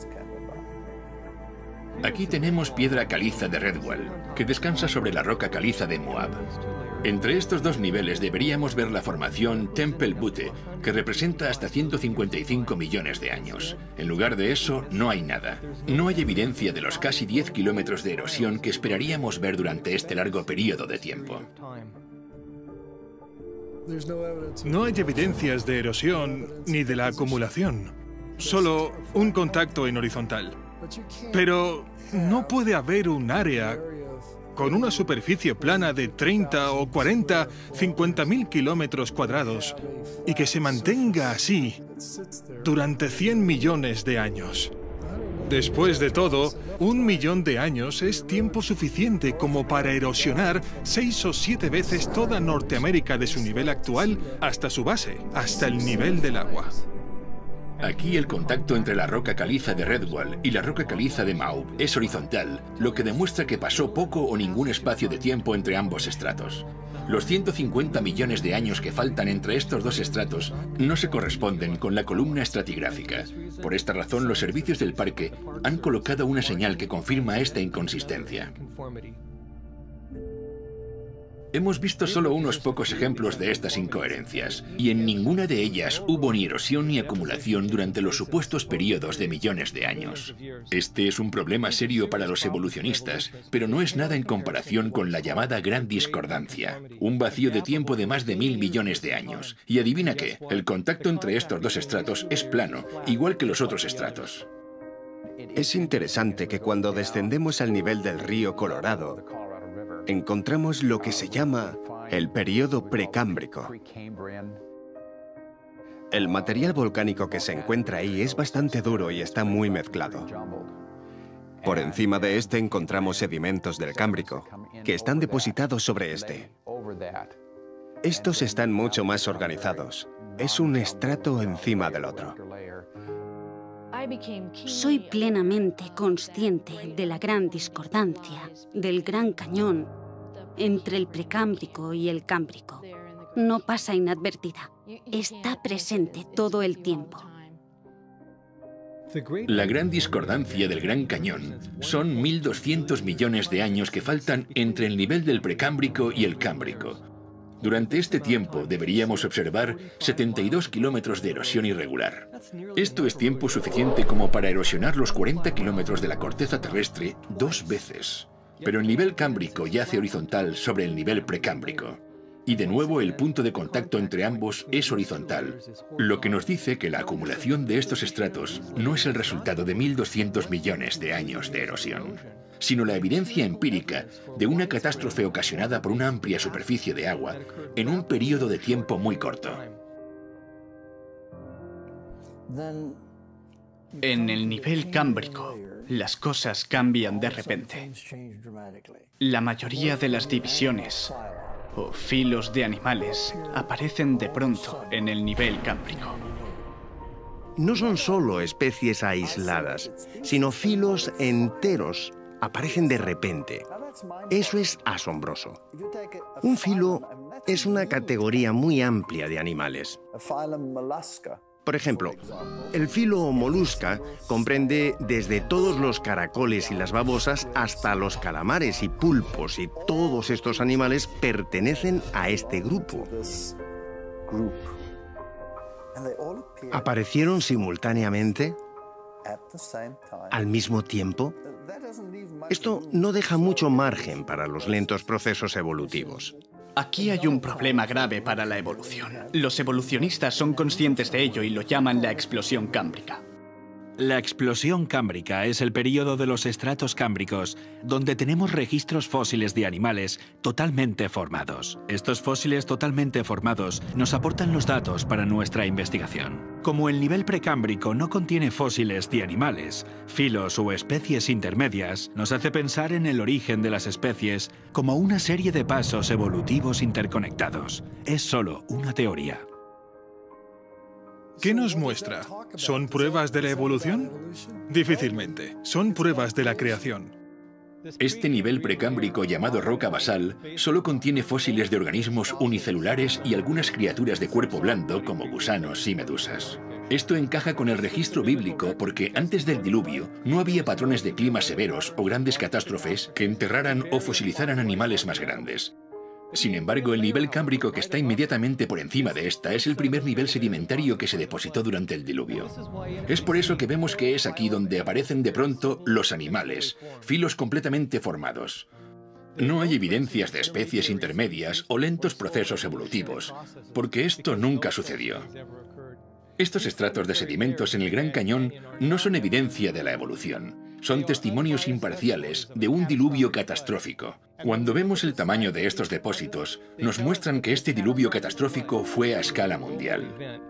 Aquí tenemos piedra caliza de Redwall, que descansa sobre la roca caliza de Moab. Entre estos dos niveles deberíamos ver la formación Temple Butte, que representa hasta 155 millones de años. En lugar de eso, no hay nada. No hay evidencia de los casi 10 kilómetros de erosión que esperaríamos ver durante este largo periodo de tiempo. No hay evidencias de erosión ni de la acumulación, solo un contacto en horizontal. Pero no puede haber un área con una superficie plana de 30 o 40, 50.000 kilómetros cuadrados y que se mantenga así durante 100 millones de años. Después de todo, 1 millón de años es tiempo suficiente como para erosionar 6 o 7 veces toda Norteamérica de su nivel actual hasta su base, hasta el nivel del agua. Aquí el contacto entre la roca caliza de Redwall y la roca caliza de Moab es horizontal, lo que demuestra que pasó poco o ningún espacio de tiempo entre ambos estratos. Los 150 millones de años que faltan entre estos dos estratos no se corresponden con la columna estratigráfica. Por esta razón, los servicios del parque han colocado una señal que confirma esta inconsistencia. Hemos visto solo unos pocos ejemplos de estas incoherencias, y en ninguna de ellas hubo ni erosión ni acumulación durante los supuestos periodos de millones de años. Este es un problema serio para los evolucionistas, pero no es nada en comparación con la llamada Gran Discordancia, un vacío de tiempo de más de 1000 millones de años. Y adivina qué, el contacto entre estos dos estratos es plano, igual que los otros estratos. Es interesante que cuando descendemos al nivel del río Colorado, encontramos lo que se llama el período precámbrico. El material volcánico que se encuentra ahí es bastante duro y está muy mezclado. Por encima de este encontramos sedimentos del Cámbrico, que están depositados sobre este. Estos están mucho más organizados. Es un estrato encima del otro. Soy plenamente consciente de la gran discordancia, del Gran Cañón, entre el Precámbrico y el Cámbrico. No pasa inadvertida. Está presente todo el tiempo. La gran discordancia del Gran Cañón son 1200 millones de años que faltan entre el nivel del Precámbrico y el Cámbrico. Durante este tiempo deberíamos observar 72 kilómetros de erosión irregular. Esto es tiempo suficiente como para erosionar los 40 kilómetros de la corteza terrestre 2 veces. Pero el nivel cámbrico yace horizontal sobre el nivel precámbrico. Y de nuevo el punto de contacto entre ambos es horizontal, lo que nos dice que la acumulación de estos estratos no es el resultado de 1200 millones de años de erosión, sino la evidencia empírica de una catástrofe ocasionada por una amplia superficie de agua en un periodo de tiempo muy corto. En el nivel cámbrico, las cosas cambian de repente. La mayoría de las divisiones o filos de animales aparecen de pronto en el nivel cámbrico. No son solo especies aisladas, sino filos enteros aparecen de repente. Eso es asombroso. Un filo es una categoría muy amplia de animales. Por ejemplo, el filo molusca comprende desde todos los caracoles y las babosas hasta los calamares y pulpos, y todos estos animales pertenecen a este grupo. ¿Aparecieron simultáneamente? ¿Al mismo tiempo? Esto no deja mucho margen para los lentos procesos evolutivos. Aquí hay un problema grave para la evolución. Los evolucionistas son conscientes de ello y lo llaman la explosión cámbrica. La explosión cámbrica es el período de los estratos cámbricos, donde tenemos registros fósiles de animales totalmente formados. Estos fósiles totalmente formados nos aportan los datos para nuestra investigación. Como el nivel precámbrico no contiene fósiles de animales, filos o especies intermedias, nos hace pensar en el origen de las especies como una serie de pasos evolutivos interconectados. Es solo una teoría. ¿Qué nos muestra? ¿Son pruebas de la evolución? Difícilmente. Son pruebas de la creación. Este nivel precámbrico llamado roca basal solo contiene fósiles de organismos unicelulares y algunas criaturas de cuerpo blando como gusanos y medusas. Esto encaja con el registro bíblico porque antes del diluvio no había patrones de clima severos o grandes catástrofes que enterraran o fosilizaran animales más grandes. Sin embargo, el nivel cámbrico que está inmediatamente por encima de esta es el primer nivel sedimentario que se depositó durante el diluvio. Es por eso que vemos que es aquí donde aparecen de pronto los animales, filos completamente formados. No hay evidencias de especies intermedias o lentos procesos evolutivos, porque esto nunca sucedió. Estos estratos de sedimentos en el Gran Cañón no son evidencia de la evolución. Son testimonios imparciales de un diluvio catastrófico. Cuando vemos el tamaño de estos depósitos, nos muestran que este diluvio catastrófico fue a escala mundial.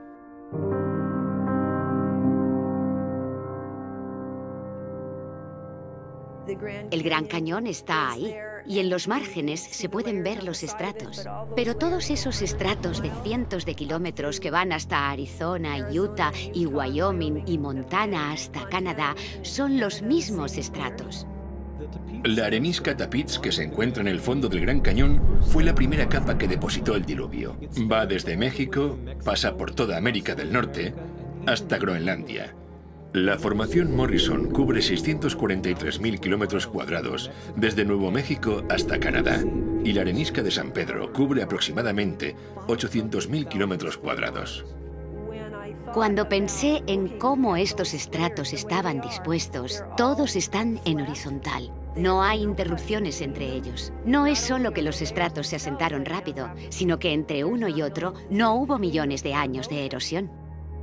El Gran Cañón está ahí, y en los márgenes se pueden ver los estratos. Pero todos esos estratos de cientos de kilómetros que van hasta Arizona, Utah y Wyoming y Montana hasta Canadá son los mismos estratos. La arenisca Tapiz, que se encuentra en el fondo del Gran Cañón, fue la primera capa que depositó el diluvio. Va desde México, pasa por toda América del Norte, hasta Groenlandia. La formación Morrison cubre 643.000 kilómetros cuadrados, desde Nuevo México hasta Canadá, y la arenisca de San Pedro cubre aproximadamente 800.000 kilómetros cuadrados. Cuando pensé en cómo estos estratos estaban dispuestos, todos están en horizontal. No hay interrupciones entre ellos. No es solo que los estratos se asentaron rápido, sino que entre uno y otro no hubo millones de años de erosión.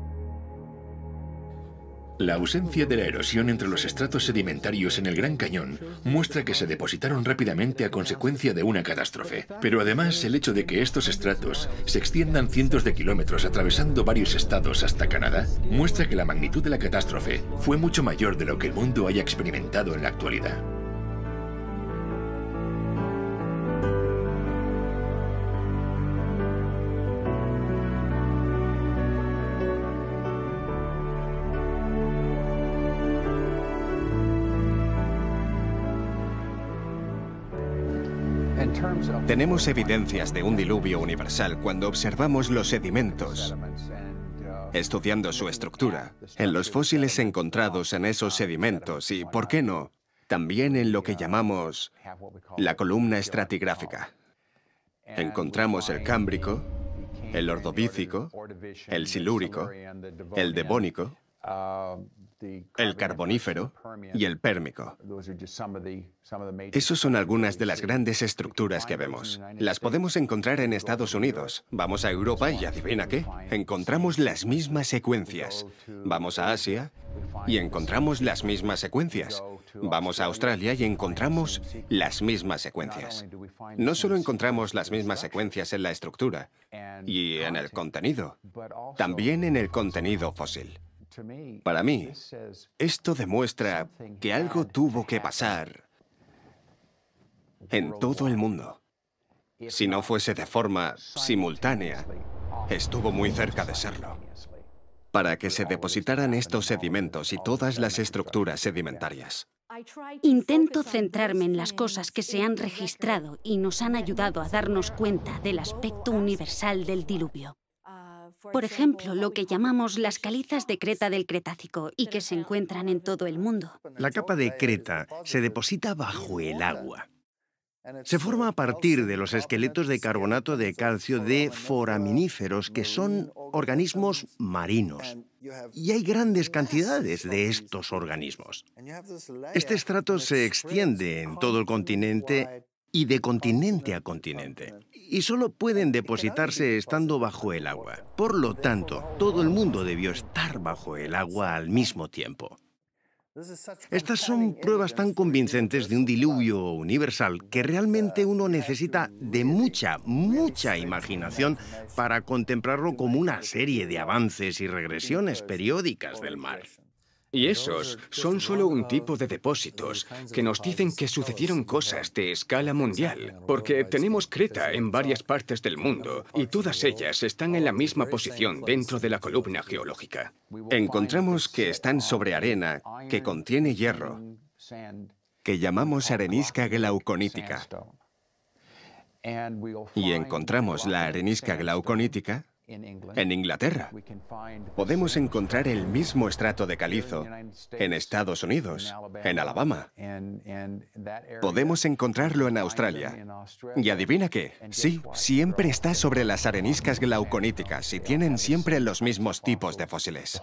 La ausencia de la erosión entre los estratos sedimentarios en el Gran Cañón muestra que se depositaron rápidamente a consecuencia de una catástrofe. Pero además, el hecho de que estos estratos se extiendan cientos de kilómetros atravesando varios estados hasta Canadá muestra que la magnitud de la catástrofe fue mucho mayor de lo que el mundo haya experimentado en la actualidad. Tenemos evidencias de un diluvio universal cuando observamos los sedimentos, estudiando su estructura, en los fósiles encontrados en esos sedimentos y, ¿por qué no?, también en lo que llamamos la columna estratigráfica. Encontramos el cámbrico, el ordovícico, el silúrico, el devónico, el carbonífero y el pérmico. Esos son algunas de las grandes estructuras que vemos. Las podemos encontrar en Estados Unidos. Vamos a Europa y adivina qué, encontramos las mismas secuencias. Vamos a Asia y encontramos las mismas secuencias. Vamos a Australia y encontramos las mismas secuencias. No solo encontramos las mismas secuencias en la estructura y en el contenido, también en el contenido fósil. Para mí, esto demuestra que algo tuvo que pasar en todo el mundo. Si no fuese de forma simultánea, estuvo muy cerca de serlo. Para que se depositaran estos sedimentos y todas las estructuras sedimentarias. Intento centrarme en las cosas que se han registrado y nos han ayudado a darnos cuenta del aspecto universal del diluvio. Por ejemplo, lo que llamamos las calizas de Creta del Cretácico y que se encuentran en todo el mundo. La capa de Creta se deposita bajo el agua. Se forma a partir de los esqueletos de carbonato de calcio de foraminíferos, que son organismos marinos. Y hay grandes cantidades de estos organismos. Este estrato se extiende en todo el continente y de continente a continente. Y solo pueden depositarse estando bajo el agua. Por lo tanto, todo el mundo debió estar bajo el agua al mismo tiempo. Estas son pruebas tan convincentes de un diluvio universal que realmente uno necesita de mucha imaginación para contemplarlo como una serie de avances y regresiones periódicas del mar. Y esos son solo un tipo de depósitos que nos dicen que sucedieron cosas de escala mundial, porque tenemos Creta en varias partes del mundo y todas ellas están en la misma posición dentro de la columna geológica. Encontramos que están sobre arena que contiene hierro, que llamamos arenisca glauconítica. Y encontramos la arenisca glauconítica en Inglaterra. Podemos encontrar el mismo estrato de calizo en Estados Unidos, en Alabama. Podemos encontrarlo en Australia. Y adivina qué, sí, siempre está sobre las areniscas glauconíticas y tienen siempre los mismos tipos de fósiles.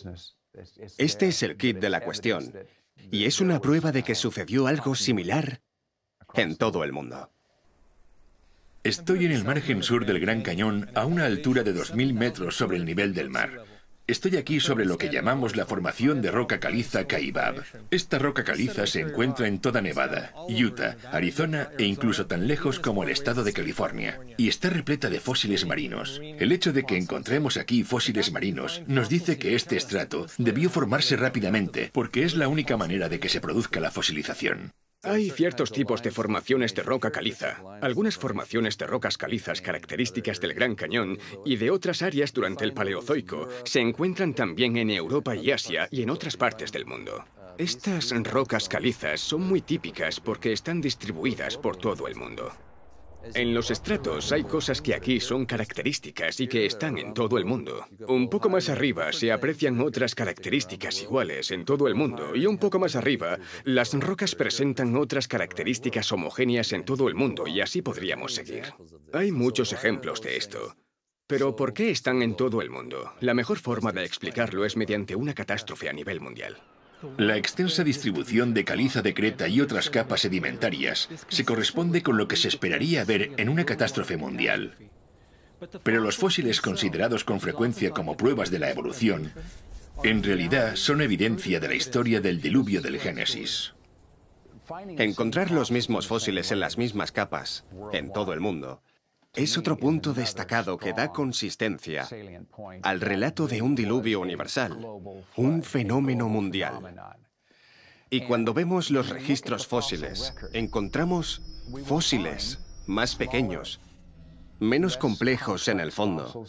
Este es el kit de la cuestión, y es una prueba de que sucedió algo similar en todo el mundo. Estoy en el margen sur del Gran Cañón a una altura de 2000 metros sobre el nivel del mar. Estoy aquí sobre lo que llamamos la formación de roca caliza Kaibab. Esta roca caliza se encuentra en toda Nevada, Utah, Arizona e incluso tan lejos como el estado de California. Y está repleta de fósiles marinos. El hecho de que encontremos aquí fósiles marinos nos dice que este estrato debió formarse rápidamente, porque es la única manera de que se produzca la fosilización. Hay ciertos tipos de formaciones de roca caliza. Algunas formaciones de rocas calizas características del Gran Cañón y de otras áreas durante el Paleozoico se encuentran también en Europa y Asia y en otras partes del mundo. Estas rocas calizas son muy típicas porque están distribuidas por todo el mundo. En los estratos hay cosas que aquí son características y que están en todo el mundo. Un poco más arriba se aprecian otras características iguales en todo el mundo y un poco más arriba las rocas presentan otras características homogéneas en todo el mundo y así podríamos seguir. Hay muchos ejemplos de esto. Pero ¿por qué están en todo el mundo? La mejor forma de explicarlo es mediante una catástrofe a nivel mundial. La extensa distribución de caliza de Creta y otras capas sedimentarias se corresponde con lo que se esperaría ver en una catástrofe mundial. Pero los fósiles considerados con frecuencia como pruebas de la evolución, en realidad son evidencia de la historia del diluvio del Génesis. Encontrar los mismos fósiles en las mismas capas, en todo el mundo, es otro punto destacado que da consistencia al relato de un diluvio universal, un fenómeno mundial. Y cuando vemos los registros fósiles, encontramos fósiles más pequeños, menos complejos en el fondo.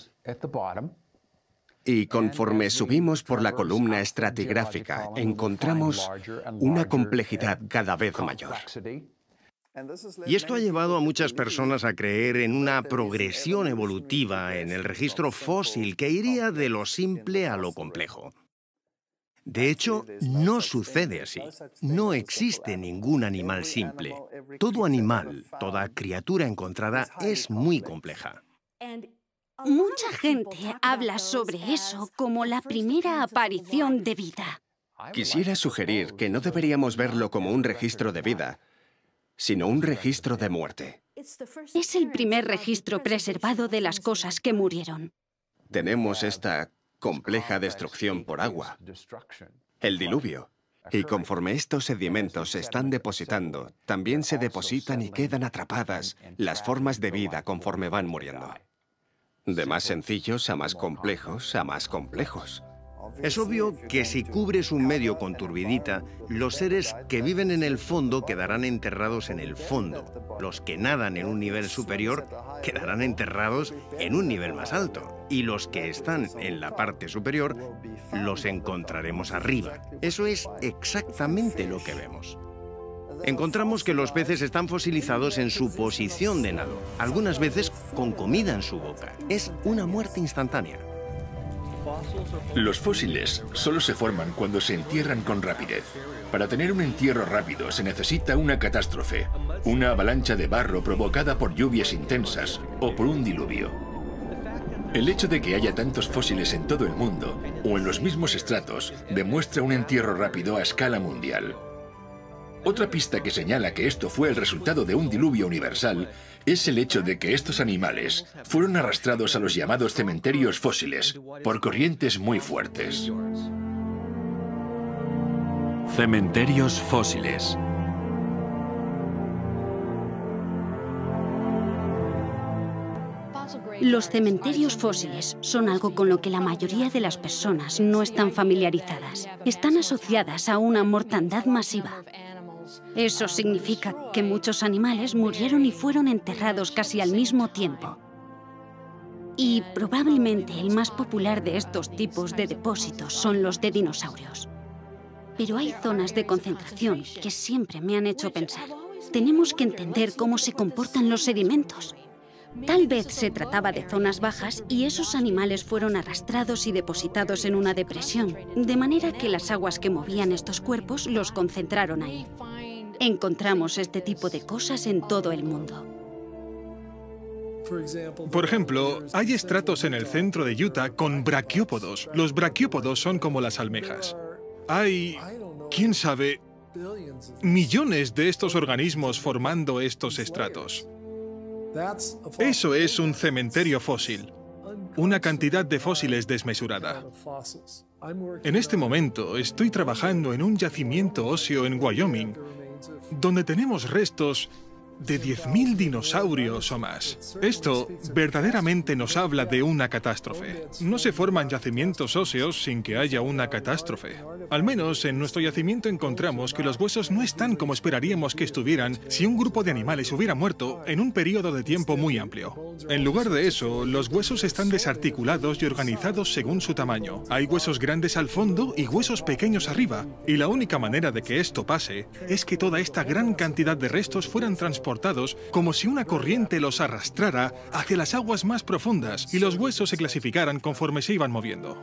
Y conforme subimos por la columna estratigráfica, encontramos una complejidad cada vez mayor. Y esto ha llevado a muchas personas a creer en una progresión evolutiva en el registro fósil que iría de lo simple a lo complejo. De hecho, no sucede así. No existe ningún animal simple. Todo animal, toda criatura encontrada es muy compleja. Mucha gente habla sobre eso como la primera aparición de vida. Quisiera sugerir que no deberíamos verlo como un registro de vida, sino un registro de muerte. Es el primer registro preservado de las cosas que murieron. Tenemos esta compleja destrucción por agua, el diluvio. Y conforme estos sedimentos se están depositando, también se depositan y quedan atrapadas las formas de vida conforme van muriendo. De más sencillos a más complejos a más complejos. Es obvio que si cubres un medio con turbidita, los seres que viven en el fondo quedarán enterrados en el fondo. Los que nadan en un nivel superior quedarán enterrados en un nivel más alto. Y los que están en la parte superior los encontraremos arriba. Eso es exactamente lo que vemos. Encontramos que los peces están fosilizados en su posición de nado, algunas veces con comida en su boca. Es una muerte instantánea. Los fósiles solo se forman cuando se entierran con rapidez. Para tener un entierro rápido se necesita una catástrofe, una avalancha de barro provocada por lluvias intensas o por un diluvio. El hecho de que haya tantos fósiles en todo el mundo o en los mismos estratos demuestra un entierro rápido a escala mundial. Otra pista que señala que esto fue el resultado de un diluvio universal es el hecho de que estos animales fueron arrastrados a los llamados cementerios fósiles por corrientes muy fuertes. Cementerios fósiles. Los cementerios fósiles son algo con lo que la mayoría de las personas no están familiarizadas. Están asociadas a una mortandad masiva. Eso significa que muchos animales murieron y fueron enterrados casi al mismo tiempo. Y probablemente el más popular de estos tipos de depósitos son los de dinosaurios. Pero hay zonas de concentración que siempre me han hecho pensar. Tenemos que entender cómo se comportan los sedimentos. Tal vez se trataba de zonas bajas y esos animales fueron arrastrados y depositados en una depresión, de manera que las aguas que movían estos cuerpos los concentraron ahí. Encontramos este tipo de cosas en todo el mundo. Por ejemplo, hay estratos en el centro de Utah con braquiópodos. Los braquiópodos son como las almejas. Hay, quién sabe, millones de estos organismos formando estos estratos. Eso es un cementerio fósil, una cantidad de fósiles desmesurada. En este momento estoy trabajando en un yacimiento óseo en Wyoming, donde tenemos restos de 10.000 dinosaurios o más. Esto verdaderamente nos habla de una catástrofe. No se forman yacimientos óseos sin que haya una catástrofe. Al menos en nuestro yacimiento encontramos que los huesos no están como esperaríamos que estuvieran si un grupo de animales hubiera muerto en un periodo de tiempo muy amplio. En lugar de eso, los huesos están desarticulados y organizados según su tamaño. Hay huesos grandes al fondo y huesos pequeños arriba. Y la única manera de que esto pase es que toda esta gran cantidad de restos fueran transportados como si una corriente los arrastrara hacia las aguas más profundas y los huesos se clasificaran conforme se iban moviendo.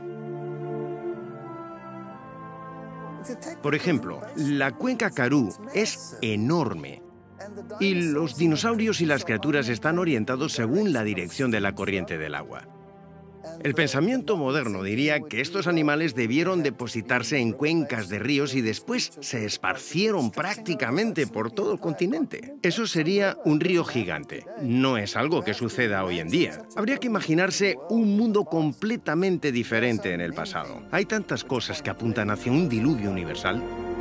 Por ejemplo, la cuenca Karoo es enorme y los dinosaurios y las criaturas están orientados según la dirección de la corriente del agua. El pensamiento moderno diría que estos animales debieron depositarse en cuencas de ríos y después se esparcieron prácticamente por todo el continente. Eso sería un río gigante. No es algo que suceda hoy en día. Habría que imaginarse un mundo completamente diferente en el pasado. Hay tantas cosas que apuntan hacia un diluvio universal.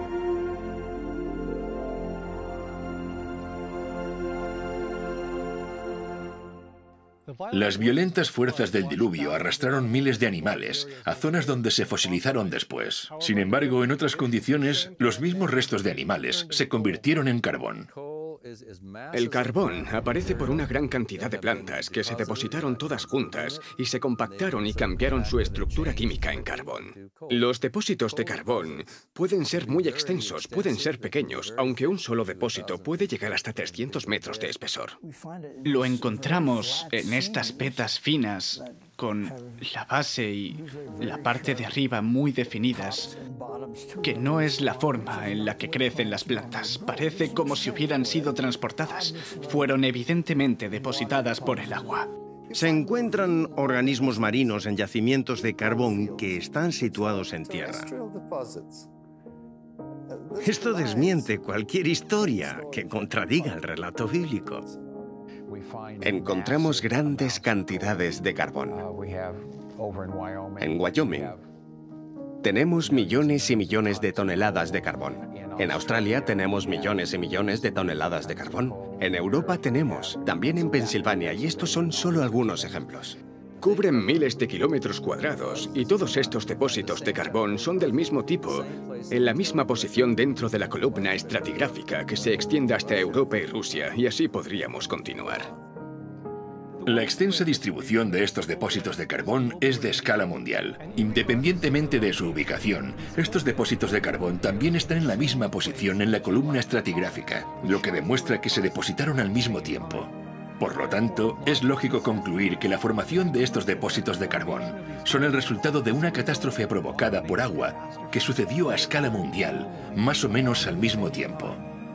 Las violentas fuerzas del diluvio arrastraron miles de animales a zonas donde se fosilizaron después. Sin embargo, en otras condiciones, los mismos restos de animales se convirtieron en carbón. El carbón aparece por una gran cantidad de plantas que se depositaron todas juntas y se compactaron y cambiaron su estructura química en carbón. Los depósitos de carbón pueden ser muy extensos, pueden ser pequeños, aunque un solo depósito puede llegar hasta 300 metros de espesor. Lo encontramos en estas vetas finas, con la base y la parte de arriba muy definidas, que no es la forma en la que crecen las plantas. Parece como si hubieran sido transportadas. Fueron evidentemente depositadas por el agua. Se encuentran organismos marinos en yacimientos de carbón que están situados en tierra. Esto desmiente cualquier historia que contradiga el relato bíblico. Encontramos grandes cantidades de carbón. En Wyoming tenemos millones y millones de toneladas de carbón. En Australia tenemos millones y millones de toneladas de carbón. En Europa tenemos, también en Pensilvania, y estos son solo algunos ejemplos. Cubren miles de kilómetros cuadrados y todos estos depósitos de carbón son del mismo tipo, en la misma posición dentro de la columna estratigráfica que se extiende hasta Europa y Rusia, y así podríamos continuar. La extensa distribución de estos depósitos de carbón es de escala mundial. Independientemente de su ubicación, estos depósitos de carbón también están en la misma posición en la columna estratigráfica, lo que demuestra que se depositaron al mismo tiempo. Por lo tanto, es lógico concluir que la formación de estos depósitos de carbón son el resultado de una catástrofe provocada por agua que sucedió a escala mundial, más o menos al mismo tiempo.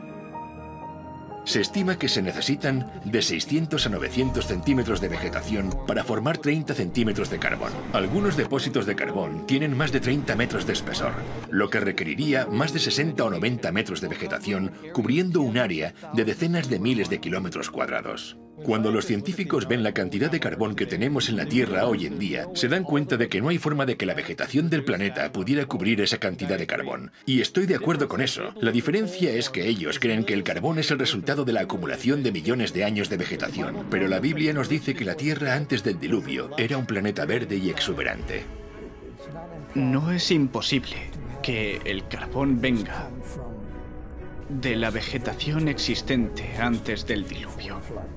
Se estima que se necesitan de 600 a 900 centímetros de vegetación para formar 30 centímetros de carbón. Algunos depósitos de carbón tienen más de 30 metros de espesor, lo que requeriría más de 60 o 90 metros de vegetación cubriendo un área de decenas de miles de kilómetros cuadrados. Cuando los científicos ven la cantidad de carbón que tenemos en la Tierra hoy en día, se dan cuenta de que no hay forma de que la vegetación del planeta pudiera cubrir esa cantidad de carbón. Y estoy de acuerdo con eso. La diferencia es que ellos creen que el carbón es el resultado de la acumulación de millones de años de vegetación. Pero la Biblia nos dice que la Tierra antes del diluvio era un planeta verde y exuberante. No es imposible que el carbón venga de la vegetación existente antes del diluvio.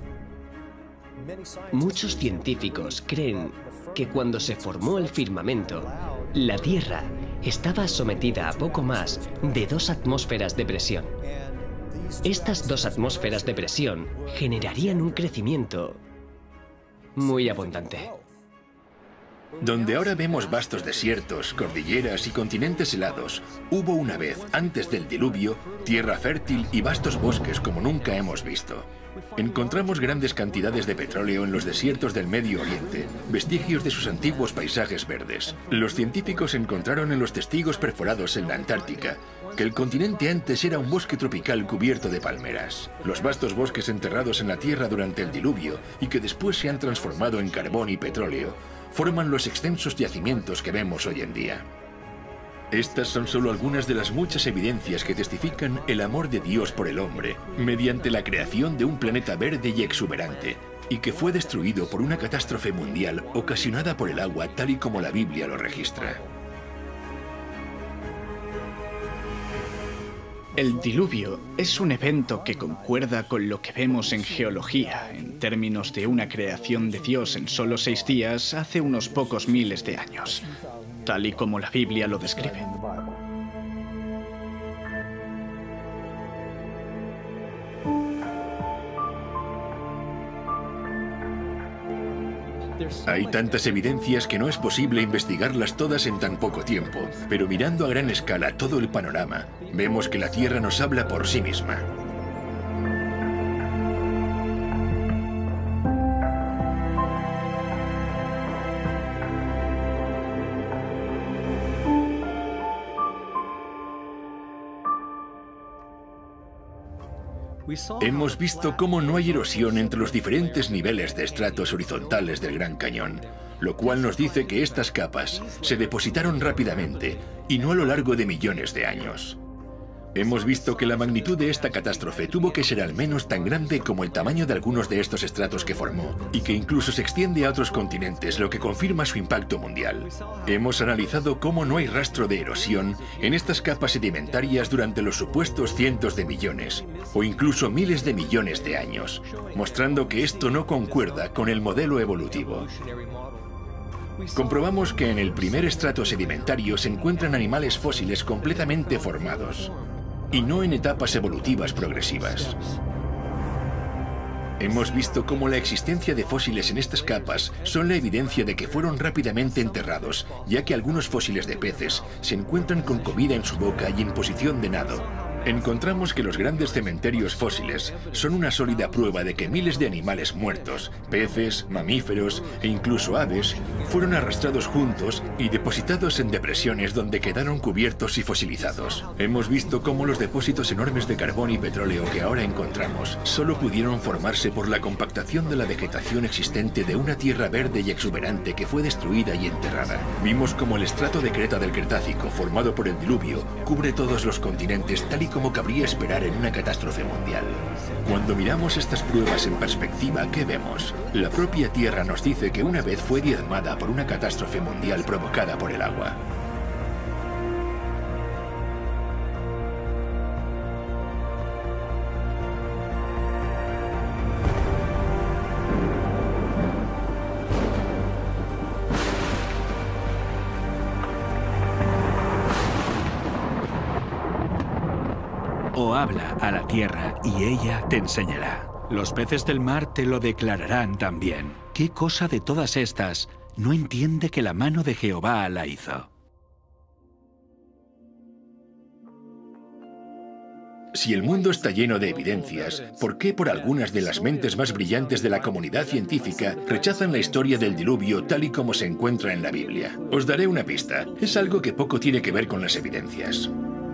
Muchos científicos creen que cuando se formó el firmamento, la Tierra estaba sometida a poco más de 2 atmósferas de presión. Estas 2 atmósferas de presión generarían un crecimiento muy abundante. Donde ahora vemos vastos desiertos, cordilleras y continentes helados, hubo una vez, antes del diluvio, tierra fértil y vastos bosques como nunca hemos visto. Encontramos grandes cantidades de petróleo en los desiertos del Medio Oriente, vestigios de sus antiguos paisajes verdes. Los científicos encontraron en los testigos perforados en la Antártica que el continente antes era un bosque tropical cubierto de palmeras. Los vastos bosques enterrados en la Tierra durante el diluvio y que después se han transformado en carbón y petróleo, forman los extensos yacimientos que vemos hoy en día. Estas son solo algunas de las muchas evidencias que testifican el amor de Dios por el hombre, mediante la creación de un planeta verde y exuberante, y que fue destruido por una catástrofe mundial ocasionada por el agua tal y como la Biblia lo registra. El diluvio es un evento que concuerda con lo que vemos en geología, en términos de una creación de Dios en solo 6 días hace unos pocos miles de años, tal y como la Biblia lo describe. Hay tantas evidencias que no es posible investigarlas todas en tan poco tiempo, pero mirando a gran escala todo el panorama, vemos que la Tierra nos habla por sí misma. Hemos visto cómo no hay erosión entre los diferentes niveles de estratos horizontales del Gran Cañón, lo cual nos dice que estas capas se depositaron rápidamente y no a lo largo de millones de años. Hemos visto que la magnitud de esta catástrofe tuvo que ser al menos tan grande como el tamaño de algunos de estos estratos que formó, y que incluso se extiende a otros continentes, lo que confirma su impacto mundial. Hemos analizado cómo no hay rastro de erosión en estas capas sedimentarias durante los supuestos cientos de millones, o incluso miles de millones de años, mostrando que esto no concuerda con el modelo evolutivo. Comprobamos que en el primer estrato sedimentario se encuentran animales fósiles completamente formados, y no en etapas evolutivas progresivas. Hemos visto cómo la existencia de fósiles en estas capas son la evidencia de que fueron rápidamente enterrados, ya que algunos fósiles de peces se encuentran con comida en su boca y en posición de nado. Encontramos que los grandes cementerios fósiles son una sólida prueba de que miles de animales muertos, peces, mamíferos e incluso aves, fueron arrastrados juntos y depositados en depresiones donde quedaron cubiertos y fosilizados. Hemos visto cómo los depósitos enormes de carbón y petróleo que ahora encontramos solo pudieron formarse por la compactación de la vegetación existente de una tierra verde y exuberante que fue destruida y enterrada. Vimos cómo el estrato de creta del Cretácico, formado por el diluvio, cubre todos los continentes tal y como cabría esperar en una catástrofe mundial. Cuando miramos estas pruebas en perspectiva, ¿qué vemos? La propia Tierra nos dice que una vez fue diezmada por una catástrofe mundial provocada por el agua. O habla a la tierra y ella te enseñará. Los peces del mar te lo declararán también. ¿Qué cosa de todas estas no entiende que la mano de Jehová la hizo? Si el mundo está lleno de evidencias, ¿por qué por algunas de las mentes más brillantes de la comunidad científica rechazan la historia del diluvio tal y como se encuentra en la Biblia? Os daré una pista. Es algo que poco tiene que ver con las evidencias.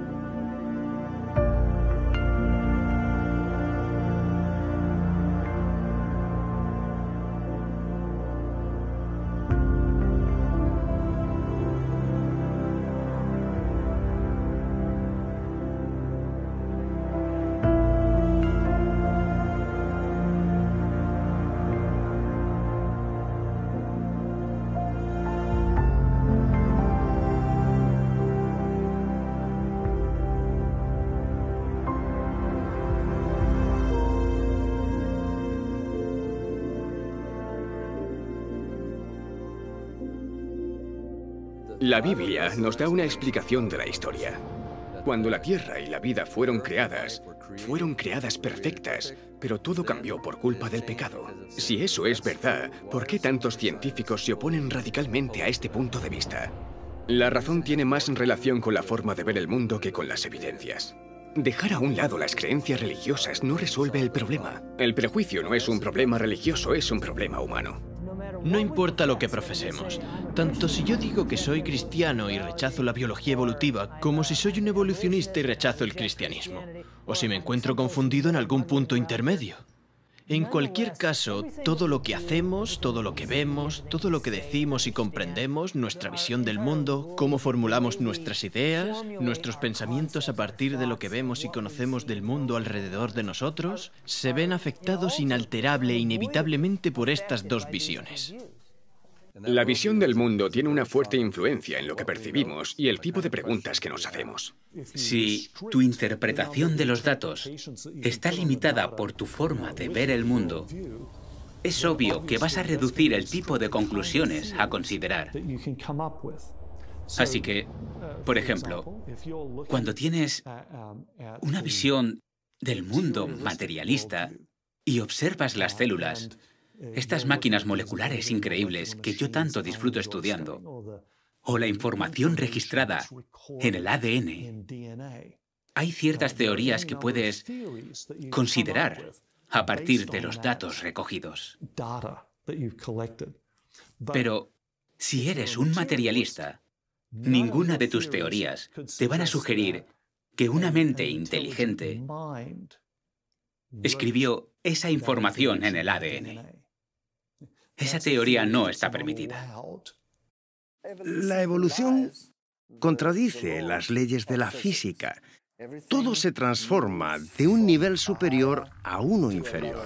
La Biblia nos da una explicación de la historia. Cuando la Tierra y la vida fueron creadas perfectas, pero todo cambió por culpa del pecado. Si eso es verdad, ¿por qué tantos científicos se oponen radicalmente a este punto de vista? La razón tiene más relación con la forma de ver el mundo que con las evidencias. Dejar a un lado las creencias religiosas no resuelve el problema. El prejuicio no es un problema religioso, es un problema humano. No importa lo que profesemos, tanto si yo digo que soy cristiano y rechazo la biología evolutiva, como si soy un evolucionista y rechazo el cristianismo, o si me encuentro confundido en algún punto intermedio. En cualquier caso, todo lo que hacemos, todo lo que vemos, todo lo que decimos y comprendemos, nuestra visión del mundo, cómo formulamos nuestras ideas, nuestros pensamientos a partir de lo que vemos y conocemos del mundo alrededor de nosotros, se ven afectados inalterable e inevitablemente por estas dos visiones. La visión del mundo tiene una fuerte influencia en lo que percibimos y el tipo de preguntas que nos hacemos. Si tu interpretación de los datos está limitada por tu forma de ver el mundo, es obvio que vas a reducir el tipo de conclusiones a considerar. Así que, por ejemplo, cuando tienes una visión del mundo materialista y observas las células, estas máquinas moleculares increíbles que yo tanto disfruto estudiando, o la información registrada en el ADN, hay ciertas teorías que puedes considerar a partir de los datos recogidos. Pero si eres un materialista, ninguna de tus teorías te van a sugerir que una mente inteligente escribió esa información en el ADN. Esa teoría no está permitida. La evolución contradice las leyes de la física. Todo se transforma de un nivel superior a uno inferior.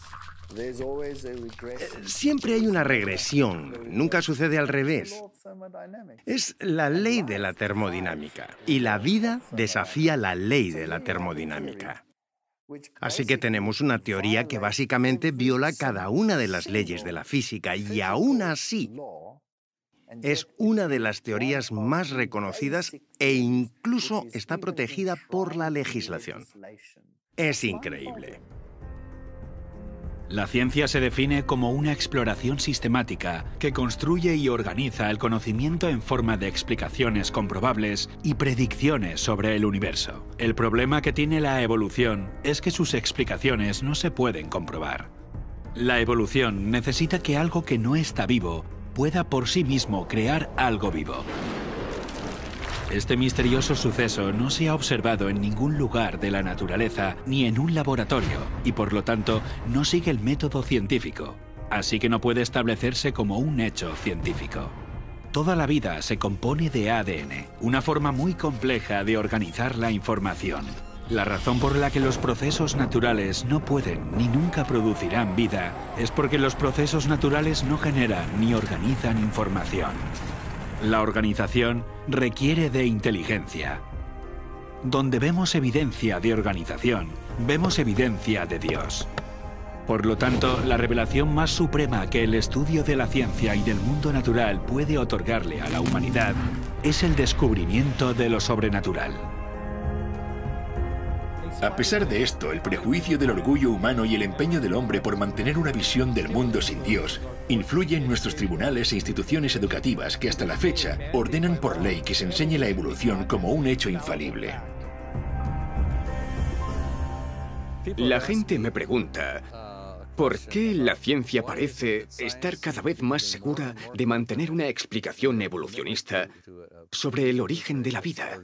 Siempre hay una regresión, nunca sucede al revés. Es la ley de la termodinámica, y la vida desafía la ley de la termodinámica. Así que tenemos una teoría que básicamente viola cada una de las leyes de la física y aún así es una de las teorías más reconocidas e incluso está protegida por la legislación. Es increíble. La ciencia se define como una exploración sistemática que construye y organiza el conocimiento en forma de explicaciones comprobables y predicciones sobre el universo. El problema que tiene la evolución es que sus explicaciones no se pueden comprobar. La evolución necesita que algo que no está vivo pueda por sí mismo crear algo vivo. Este misterioso suceso no se ha observado en ningún lugar de la naturaleza ni en un laboratorio y por lo tanto no sigue el método científico, así que no puede establecerse como un hecho científico. Toda la vida se compone de ADN, una forma muy compleja de organizar la información. La razón por la que los procesos naturales no pueden ni nunca producirán vida es porque los procesos naturales no generan ni organizan información. La organización requiere de inteligencia. Donde vemos evidencia de organización, vemos evidencia de Dios. Por lo tanto, la revelación más suprema que el estudio de la ciencia y del mundo natural puede otorgarle a la humanidad es el descubrimiento de lo sobrenatural. A pesar de esto, el prejuicio del orgullo humano y el empeño del hombre por mantener una visión del mundo sin Dios influye en nuestros tribunales e instituciones educativas que hasta la fecha ordenan por ley que se enseñe la evolución como un hecho infalible. La gente me pregunta, ¿por qué la ciencia parece estar cada vez más segura de mantener una explicación evolucionista sobre el origen de la vida?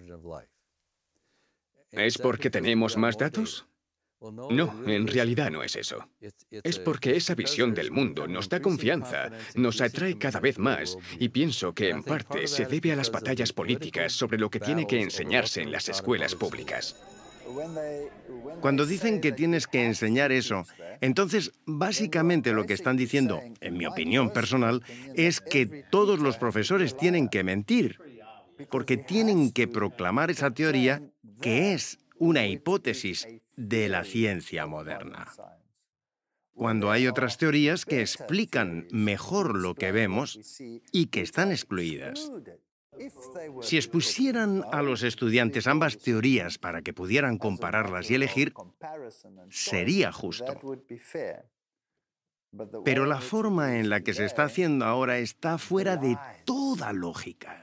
¿Es porque tenemos más datos? No, en realidad no es eso. Es porque esa visión del mundo nos da confianza, nos atrae cada vez más, y pienso que en parte se debe a las batallas políticas sobre lo que tiene que enseñarse en las escuelas públicas. Cuando dicen que tienes que enseñar eso, entonces básicamente lo que están diciendo, en mi opinión personal, es que todos los profesores tienen que mentir, porque tienen que proclamar esa teoría que es una hipótesis de la ciencia moderna. Cuando hay otras teorías que explican mejor lo que vemos y que están excluidas. Si expusieran a los estudiantes ambas teorías para que pudieran compararlas y elegir, sería justo. Pero la forma en la que se está haciendo ahora está fuera de toda lógica.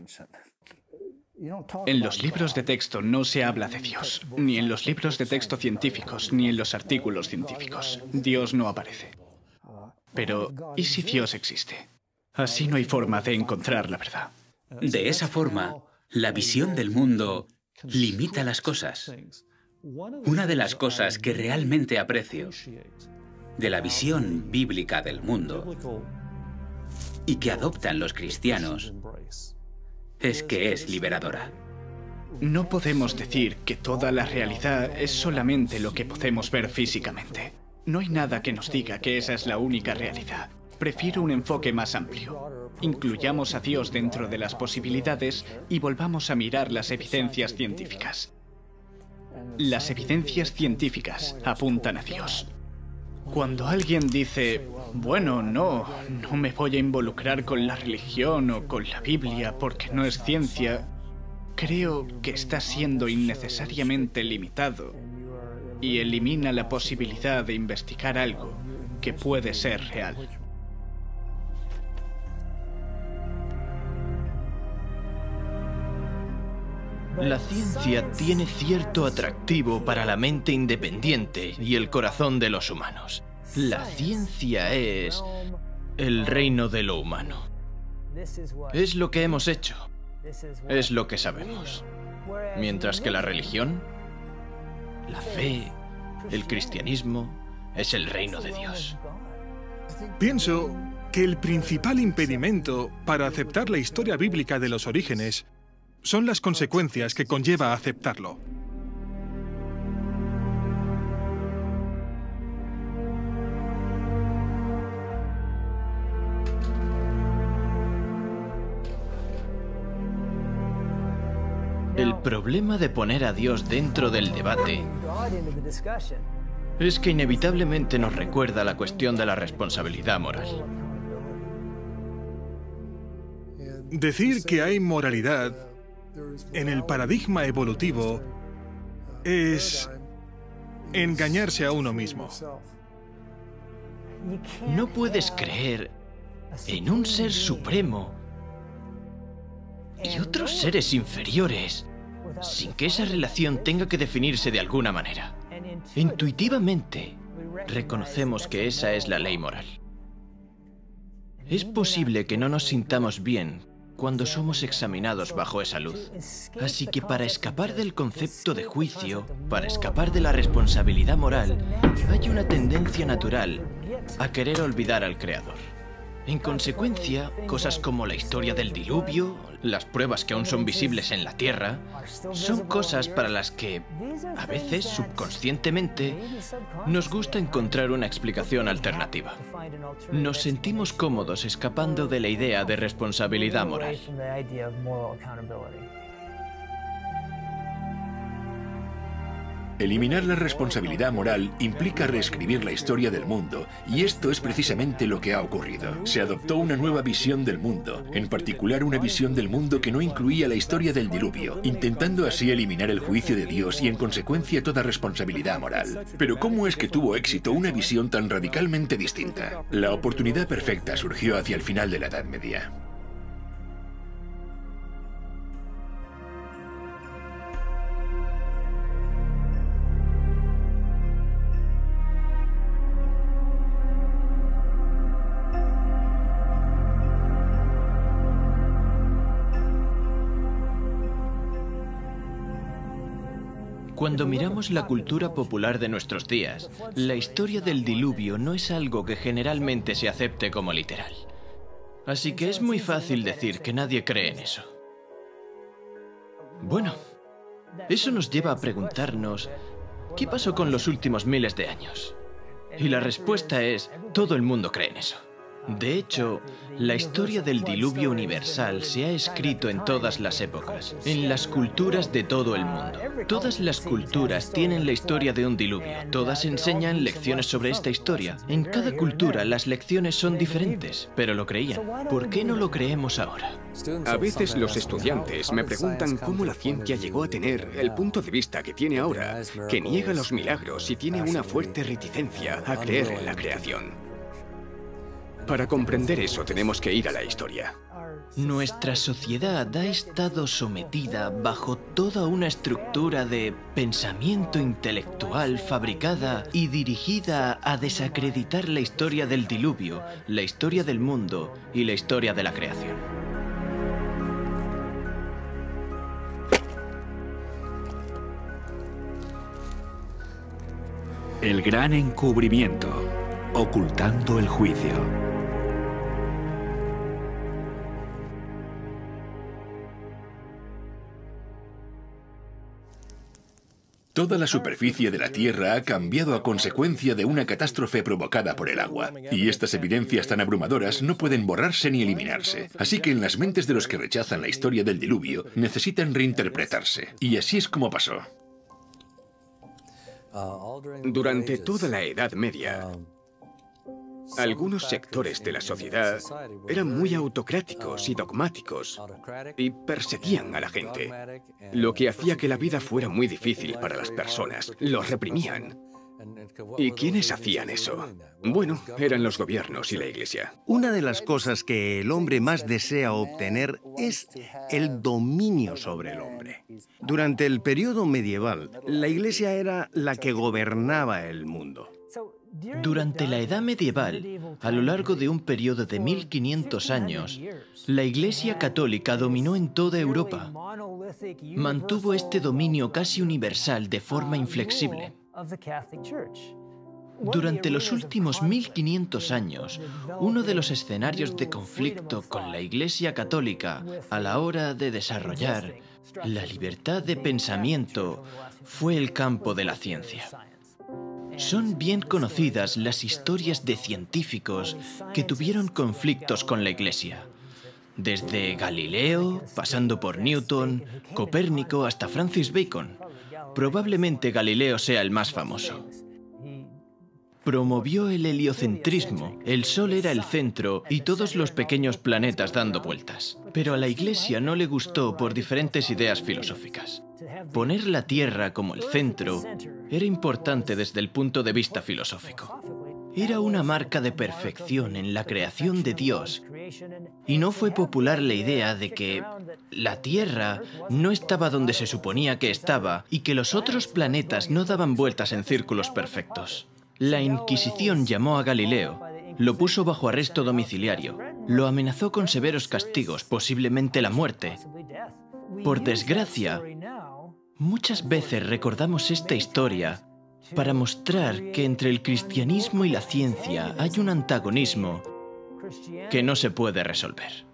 En los libros de texto no se habla de Dios, ni en los libros de texto científicos, ni en los artículos científicos. Dios no aparece. Pero, ¿y si Dios existe? Así no hay forma de encontrar la verdad. De esa forma, la visión del mundo limita las cosas. Una de las cosas que realmente aprecio de la visión bíblica del mundo y que adoptan los cristianos es que es liberadora. No podemos decir que toda la realidad es solamente lo que podemos ver físicamente. No hay nada que nos diga que esa es la única realidad. Prefiero un enfoque más amplio. Incluyamos a Dios dentro de las posibilidades y volvamos a mirar las evidencias científicas. Las evidencias científicas apuntan a Dios. Cuando alguien dice, bueno, no me voy a involucrar con la religión o con la Biblia porque no es ciencia, creo que está siendo innecesariamente limitado y elimina la posibilidad de investigar algo que puede ser real. La ciencia tiene cierto atractivo para la mente independiente y el corazón de los humanos. La ciencia es el reino de lo humano. Es lo que hemos hecho. Es lo que sabemos. Mientras que la religión, la fe, el cristianismo, es el reino de Dios. Pienso que el principal impedimento para aceptar la historia bíblica de los orígenes son las consecuencias que conlleva aceptarlo. El problema de poner a Dios dentro del debate es que inevitablemente nos recuerda la cuestión de la responsabilidad moral. Decir que hay moralidad en el paradigma evolutivo es engañarse a uno mismo. No puedes creer en un ser supremo y otros seres inferiores sin que esa relación tenga que definirse de alguna manera. Intuitivamente, reconocemos que esa es la ley moral. Es posible que no nos sintamos bien cuando somos examinados bajo esa luz. Así que para escapar del concepto de juicio, para escapar de la responsabilidad moral, hay una tendencia natural a querer olvidar al Creador. En consecuencia, cosas como la historia del diluvio, las pruebas que aún son visibles en la Tierra, son cosas para las que, a veces subconscientemente, nos gusta encontrar una explicación alternativa. Nos sentimos cómodos escapando de la idea de responsabilidad moral. Eliminar la responsabilidad moral implica reescribir la historia del mundo, y esto es precisamente lo que ha ocurrido. Se adoptó una nueva visión del mundo, en particular una visión del mundo que no incluía la historia del diluvio, intentando así eliminar el juicio de Dios y en consecuencia toda responsabilidad moral. Pero ¿cómo es que tuvo éxito una visión tan radicalmente distinta? La oportunidad perfecta surgió hacia el final de la Edad Media. Cuando miramos la cultura popular de nuestros días, la historia del diluvio no es algo que generalmente se acepte como literal. Así que es muy fácil decir que nadie cree en eso. Bueno, eso nos lleva a preguntarnos, ¿qué pasó con los últimos miles de años? Y la respuesta es, todo el mundo cree en eso. De hecho, la historia del diluvio universal se ha escrito en todas las épocas, en las culturas de todo el mundo. Todas las culturas tienen la historia de un diluvio. Todas enseñan lecciones sobre esta historia. En cada cultura las lecciones son diferentes, pero lo creían. ¿Por qué no lo creemos ahora? A veces los estudiantes me preguntan cómo la ciencia llegó a tener el punto de vista que tiene ahora, que niega los milagros y tiene una fuerte reticencia a creer en la creación. Para comprender eso tenemos que ir a la historia. Nuestra sociedad ha estado sometida bajo toda una estructura de pensamiento intelectual fabricada y dirigida a desacreditar la historia del diluvio, la historia del mundo y la historia de la creación. El gran encubrimiento, ocultando el juicio. Toda la superficie de la Tierra ha cambiado a consecuencia de una catástrofe provocada por el agua. Y estas evidencias tan abrumadoras no pueden borrarse ni eliminarse. Así que en las mentes de los que rechazan la historia del diluvio, necesitan reinterpretarse. Y así es como pasó. Durante toda la Edad Media, algunos sectores de la sociedad eran muy autocráticos y dogmáticos y perseguían a la gente, lo que hacía que la vida fuera muy difícil para las personas. Los reprimían. ¿Y quiénes hacían eso? Bueno, eran los gobiernos y la Iglesia. Una de las cosas que el hombre más desea obtener es el dominio sobre el hombre. Durante el periodo medieval, la Iglesia era la que gobernaba el mundo. Durante la Edad Medieval, a lo largo de un periodo de 1500 años, la Iglesia Católica dominó en toda Europa. Mantuvo este dominio casi universal de forma inflexible. Durante los últimos 1500 años, uno de los escenarios de conflicto con la Iglesia Católica a la hora de desarrollar la libertad de pensamiento fue el campo de la ciencia. Son bien conocidas las historias de científicos que tuvieron conflictos con la Iglesia. Desde Galileo, pasando por Newton, Copérnico hasta Francis Bacon. Probablemente Galileo sea el más famoso. Promovió el heliocentrismo. El Sol era el centro y todos los pequeños planetas dando vueltas. Pero a la Iglesia no le gustó por diferentes ideas filosóficas. Poner la Tierra como el centro era importante desde el punto de vista filosófico. Era una marca de perfección en la creación de Dios, y no fue popular la idea de que la Tierra no estaba donde se suponía que estaba y que los otros planetas no daban vueltas en círculos perfectos. La Inquisición llamó a Galileo, lo puso bajo arresto domiciliario, lo amenazó con severos castigos, posiblemente la muerte. Por desgracia, muchas veces recordamos esta historia para mostrar que entre el cristianismo y la ciencia hay un antagonismo que no se puede resolver.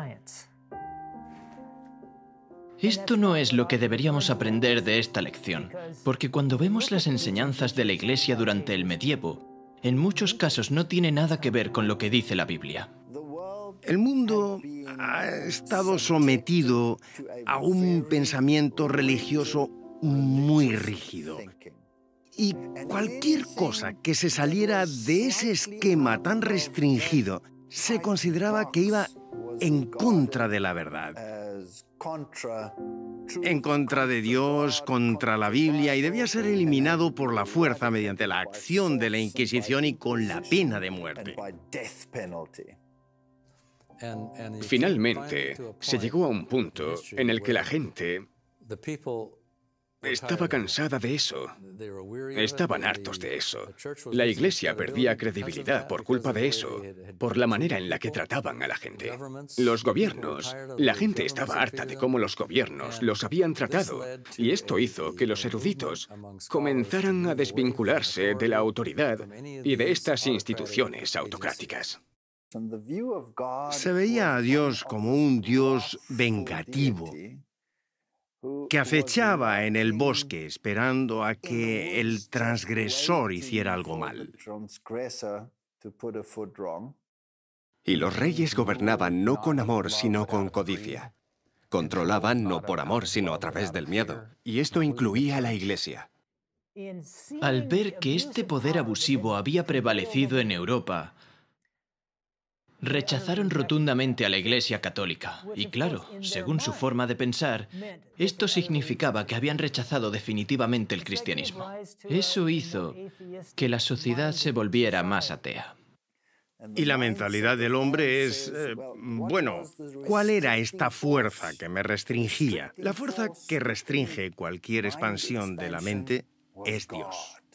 Esto no es lo que deberíamos aprender de esta lección, porque cuando vemos las enseñanzas de la Iglesia durante el medievo, en muchos casos no tiene nada que ver con lo que dice la Biblia. El mundo ha estado sometido a un pensamiento religioso muy rígido. Y cualquier cosa que se saliera de ese esquema tan restringido se consideraba que iba en contra de la verdad. En contra de Dios, contra la Biblia, y debía ser eliminado por la fuerza mediante la acción de la Inquisición y con la pena de muerte. Finalmente, se llegó a un punto en el que la gente estaba cansada de eso. Estaban hartos de eso. La Iglesia perdía credibilidad por culpa de eso, por la manera en la que trataban a la gente. Los gobiernos, la gente estaba harta de cómo los gobiernos los habían tratado, y esto hizo que los eruditos comenzaran a desvincularse de la autoridad y de estas instituciones autocráticas. Se veía a Dios como un Dios vengativo, que acechaba en el bosque esperando a que el transgresor hiciera algo mal. Y los reyes gobernaban no con amor, sino con codicia. Controlaban no por amor, sino a través del miedo. Y esto incluía a la Iglesia. Al ver que este poder abusivo había prevalecido en Europa, rechazaron rotundamente a la Iglesia católica. Y claro, según su forma de pensar, esto significaba que habían rechazado definitivamente el cristianismo. Eso hizo que la sociedad se volviera más atea. Y la mentalidad del hombre es, bueno, ¿cuál era esta fuerza que me restringía? La fuerza que restringe cualquier expansión de la mente es Dios.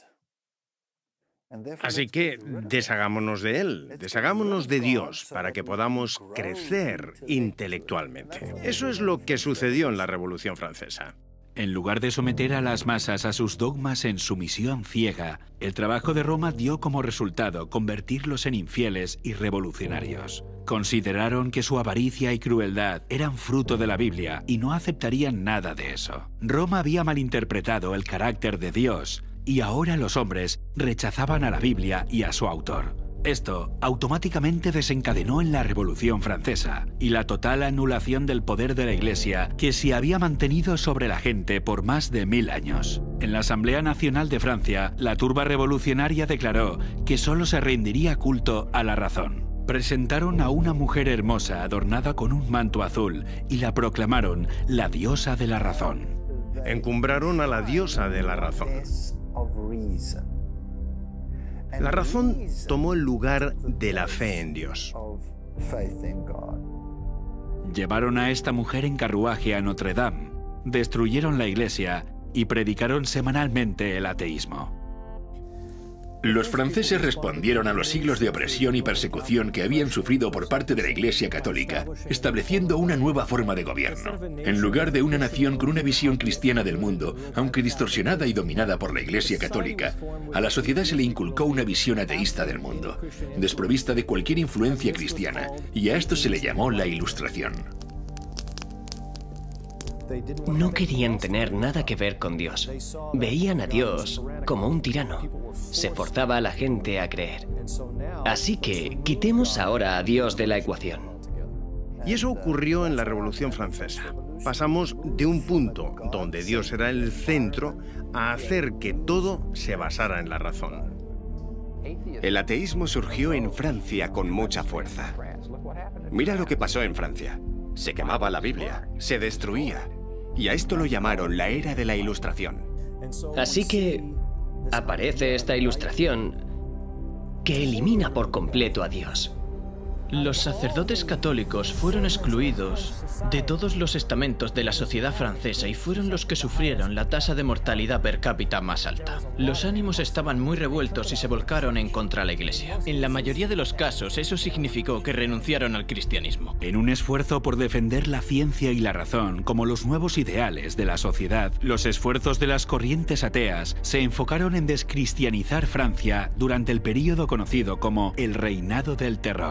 Así que deshagámonos de Él, deshagámonos de Dios para que podamos crecer intelectualmente. Eso es lo que sucedió en la Revolución Francesa. En lugar de someter a las masas a sus dogmas en sumisión ciega, el trabajo de Roma dio como resultado convertirlos en infieles y revolucionarios. Consideraron que su avaricia y crueldad eran fruto de la Biblia y no aceptarían nada de eso. Roma había malinterpretado el carácter de Dios y ahora los hombres rechazaban a la Biblia y a su autor. Esto automáticamente desencadenó en la Revolución Francesa y la total anulación del poder de la Iglesia que se había mantenido sobre la gente por más de 1000 años. En la Asamblea Nacional de Francia, la turba revolucionaria declaró que solo se rendiría culto a la razón. Presentaron a una mujer hermosa adornada con un manto azul y la proclamaron la diosa de la razón. Encumbraron a la diosa de la razón. La razón tomó el lugar de la fe en Dios. Llevaron a esta mujer en carruaje a Notre Dame, destruyeron la iglesia y predicaron semanalmente el ateísmo. Los franceses respondieron a los siglos de opresión y persecución que habían sufrido por parte de la Iglesia Católica, estableciendo una nueva forma de gobierno. En lugar de una nación con una visión cristiana del mundo, aunque distorsionada y dominada por la Iglesia Católica, a la sociedad se le inculcó una visión ateísta del mundo, desprovista de cualquier influencia cristiana, y a esto se le llamó la Ilustración. No querían tener nada que ver con Dios. Veían a Dios como un tirano. Se forzaba a la gente a creer. Así que quitemos ahora a Dios de la ecuación. Y eso ocurrió en la Revolución Francesa. Pasamos de un punto donde Dios era el centro a hacer que todo se basara en la razón. El ateísmo surgió en Francia con mucha fuerza. Mira lo que pasó en Francia. Se quemaba la Biblia, se destruía. Y a esto lo llamaron la era de la Ilustración. Así que aparece esta ilustración que elimina por completo a Dios. Los sacerdotes católicos fueron excluidos de todos los estamentos de la sociedad francesa y fueron los que sufrieron la tasa de mortalidad per cápita más alta. Los ánimos estaban muy revueltos y se volcaron en contra de la Iglesia. En la mayoría de los casos, eso significó que renunciaron al cristianismo. En un esfuerzo por defender la ciencia y la razón como los nuevos ideales de la sociedad, los esfuerzos de las corrientes ateas se enfocaron en descristianizar Francia durante el período conocido como el Reinado del Terror. Se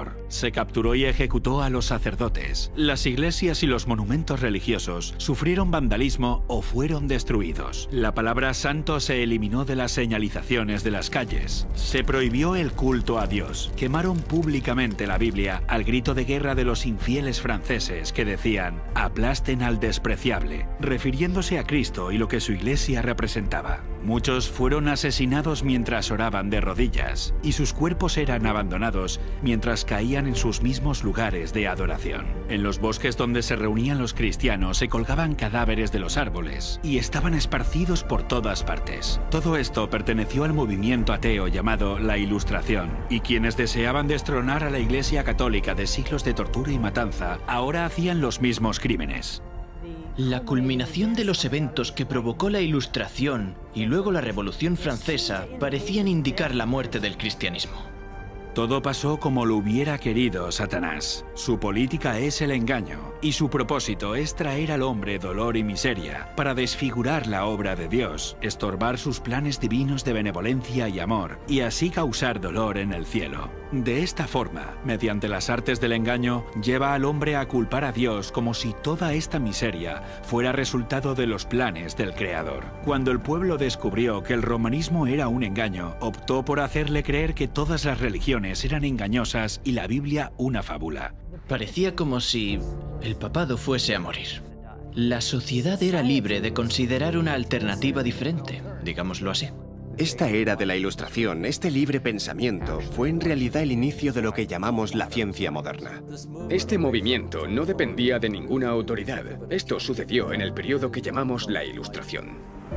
se capturó y ejecutó a los sacerdotes. Las iglesias y los monumentos religiosos sufrieron vandalismo o fueron destruidos. La palabra santo se eliminó de las señalizaciones de las calles. Se prohibió el culto a Dios. Quemaron públicamente la Biblia al grito de guerra de los infieles franceses que decían «aplasten al despreciable», refiriéndose a Cristo y lo que su iglesia representaba. Muchos fueron asesinados mientras oraban de rodillas y sus cuerpos eran abandonados mientras caían en sus mismos lugares de adoración. En los bosques donde se reunían los cristianos se colgaban cadáveres de los árboles y estaban esparcidos por todas partes. Todo esto perteneció al movimiento ateo llamado la Ilustración, y quienes deseaban destronar a la Iglesia Católica de siglos de tortura y matanza ahora hacían los mismos crímenes. La culminación de los eventos que provocó la Ilustración y luego la Revolución Francesa parecían indicar la muerte del cristianismo. Todo pasó como lo hubiera querido Satanás. Su política es el engaño, y su propósito es traer al hombre dolor y miseria para desfigurar la obra de Dios, estorbar sus planes divinos de benevolencia y amor, y así causar dolor en el cielo. De esta forma, mediante las artes del engaño, lleva al hombre a culpar a Dios como si toda esta miseria fuera resultado de los planes del Creador. Cuando el pueblo descubrió que el romanismo era un engaño, optó por hacerle creer que todas las religiones eran engañosas y la Biblia una fábula. Parecía como si el papado fuese a morir. La sociedad era libre de considerar una alternativa diferente, digámoslo así. Esta era de la Ilustración, este libre pensamiento, fue en realidad el inicio de lo que llamamos la ciencia moderna. Este movimiento no dependía de ninguna autoridad. Esto sucedió en el periodo que llamamos la Ilustración.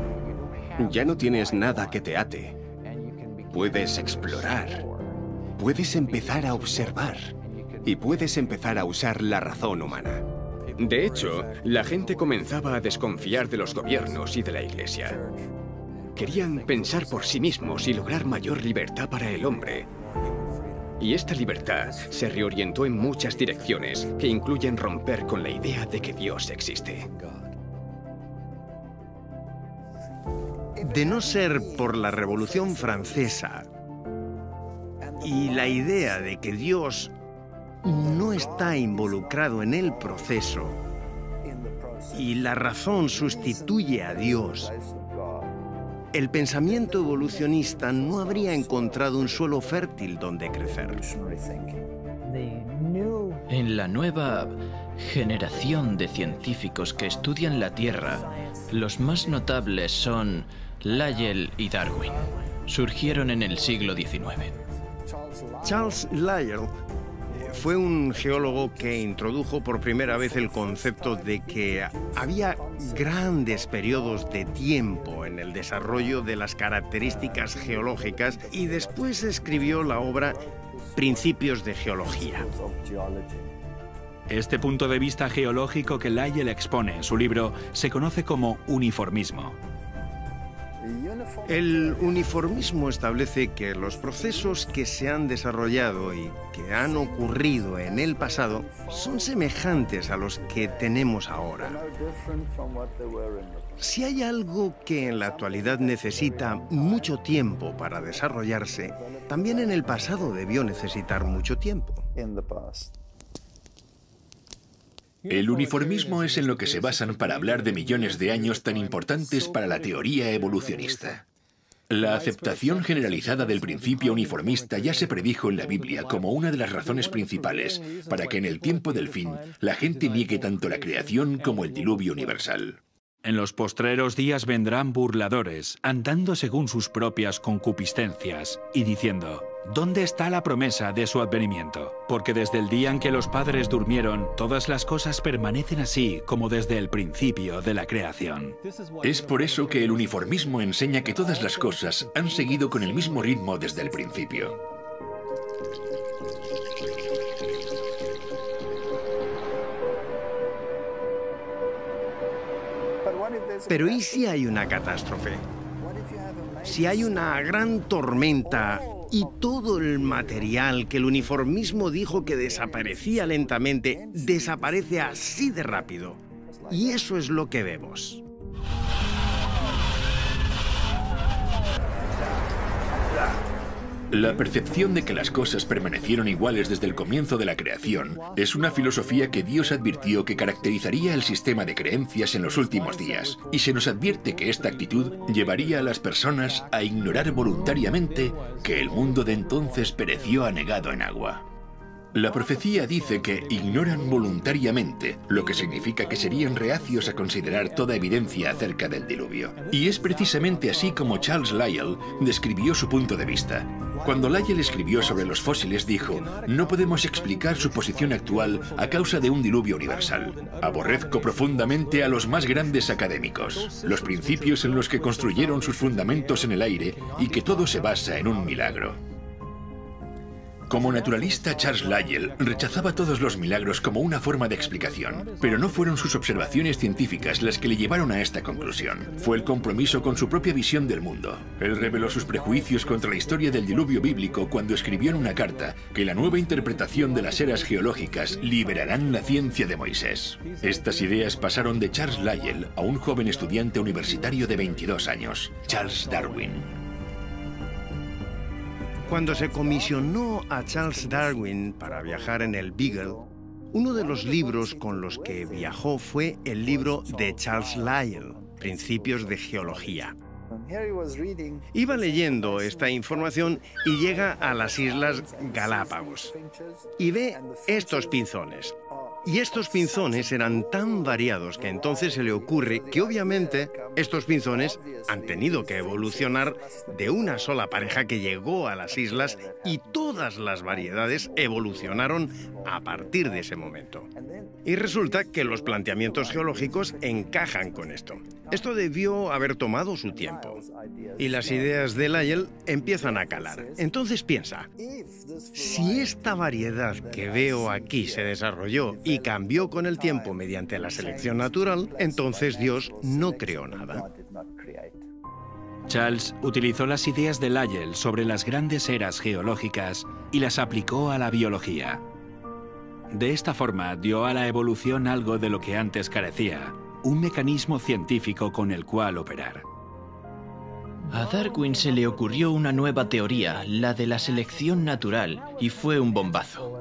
Ya no tienes nada que te ate. Puedes explorar. Puedes empezar a observar. Y puedes empezar a usar la razón humana. De hecho, la gente comenzaba a desconfiar de los gobiernos y de la Iglesia. Querían pensar por sí mismos y lograr mayor libertad para el hombre. Y esta libertad se reorientó en muchas direcciones que incluyen romper con la idea de que Dios existe. De no ser por la Revolución Francesa y la idea de que Dios no está involucrado en el proceso y la razón sustituye a Dios, el pensamiento evolucionista no habría encontrado un suelo fértil donde crecer. En la nueva generación de científicos que estudian la Tierra, los más notables son Lyell y Darwin. Surgieron en el siglo XIX. Charles Lyell fue un geólogo que introdujo por primera vez el concepto de que había grandes periodos de tiempo en el desarrollo de las características geológicas y después escribió la obra Principios de Geología. Este punto de vista geológico que Lyell expone en su libro se conoce como uniformismo. El uniformismo establece que los procesos que se han desarrollado y que han ocurrido en el pasado son semejantes a los que tenemos ahora. Si hay algo que en la actualidad necesita mucho tiempo para desarrollarse, también en el pasado debió necesitar mucho tiempo. El uniformismo es en lo que se basan para hablar de millones de años tan importantes para la teoría evolucionista. La aceptación generalizada del principio uniformista ya se predijo en la Biblia como una de las razones principales para que en el tiempo del fin la gente niegue tanto la creación como el diluvio universal. En los postreros días vendrán burladores, andando según sus propias concupiscencias, y diciendo, ¿dónde está la promesa de su advenimiento? Porque desde el día en que los padres durmieron, todas las cosas permanecen así como desde el principio de la creación. Es por eso que el uniformismo enseña que todas las cosas han seguido con el mismo ritmo desde el principio. Pero ¿y si hay una catástrofe? Si hay una gran tormenta y todo el material que el uniformismo dijo que desaparecía lentamente, desaparece así de rápido. Y eso es lo que vemos. La percepción de que las cosas permanecieron iguales desde el comienzo de la creación es una filosofía que Dios advirtió que caracterizaría el sistema de creencias en los últimos días, y se nos advierte que esta actitud llevaría a las personas a ignorar voluntariamente que el mundo de entonces pereció anegado en agua. La profecía dice que ignoran voluntariamente, lo que significa que serían reacios a considerar toda evidencia acerca del diluvio. Y es precisamente así como Charles Lyell describió su punto de vista. Cuando Lyell escribió sobre los fósiles dijo: no podemos explicar su posición actual a causa de un diluvio universal. Aborrezco profundamente a los más grandes académicos, los principios en los que construyeron sus fundamentos en el aire y que todo se basa en un milagro. Como naturalista, Charles Lyell rechazaba todos los milagros como una forma de explicación, pero no fueron sus observaciones científicas las que le llevaron a esta conclusión. Fue el compromiso con su propia visión del mundo. Él reveló sus prejuicios contra la historia del diluvio bíblico cuando escribió en una carta que la nueva interpretación de las eras geológicas liberarán la ciencia de Moisés. Estas ideas pasaron de Charles Lyell a un joven estudiante universitario de 22 años, Charles Darwin. Cuando se comisionó a Charles Darwin para viajar en el Beagle, uno de los libros con los que viajó fue el libro de Charles Lyell, Principios de Geología. Iba leyendo esta información y llega a las Islas Galápagos y ve estos pinzones. Y estos pinzones eran tan variados que entonces se le ocurre que obviamente estos pinzones han tenido que evolucionar de una sola pareja que llegó a las islas y todas las variedades evolucionaron a partir de ese momento. Y resulta que los planteamientos geológicos encajan con esto. Esto debió haber tomado su tiempo. Y las ideas de Lyell empiezan a calar. Entonces piensa, si esta variedad que veo aquí se desarrolló y cambió con el tiempo mediante la selección natural, entonces Dios no creó nada. Charles utilizó las ideas de Lyell sobre las grandes eras geológicas y las aplicó a la biología. De esta forma dio a la evolución algo de lo que antes carecía, un mecanismo científico con el cual operar. A Darwin se le ocurrió una nueva teoría, la de la selección natural, y fue un bombazo.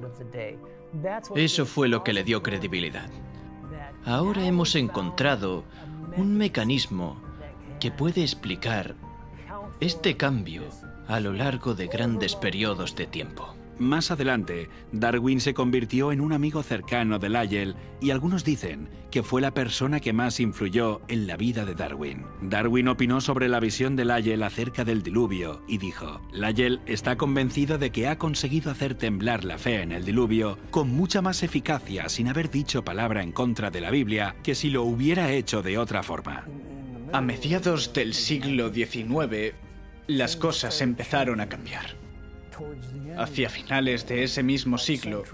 Eso fue lo que le dio credibilidad. Ahora hemos encontrado un mecanismo que puede explicar este cambio a lo largo de grandes periodos de tiempo. Más adelante, Darwin se convirtió en un amigo cercano de Lyell y algunos dicen que fue la persona que más influyó en la vida de Darwin. Darwin opinó sobre la visión de Lyell acerca del diluvio y dijo: Lyell está convencido de que ha conseguido hacer temblar la fe en el diluvio con mucha más eficacia sin haber dicho palabra en contra de la Biblia que si lo hubiera hecho de otra forma. A mediados del siglo XIX, las cosas empezaron a cambiar. Hacia finales de ese mismo siglo,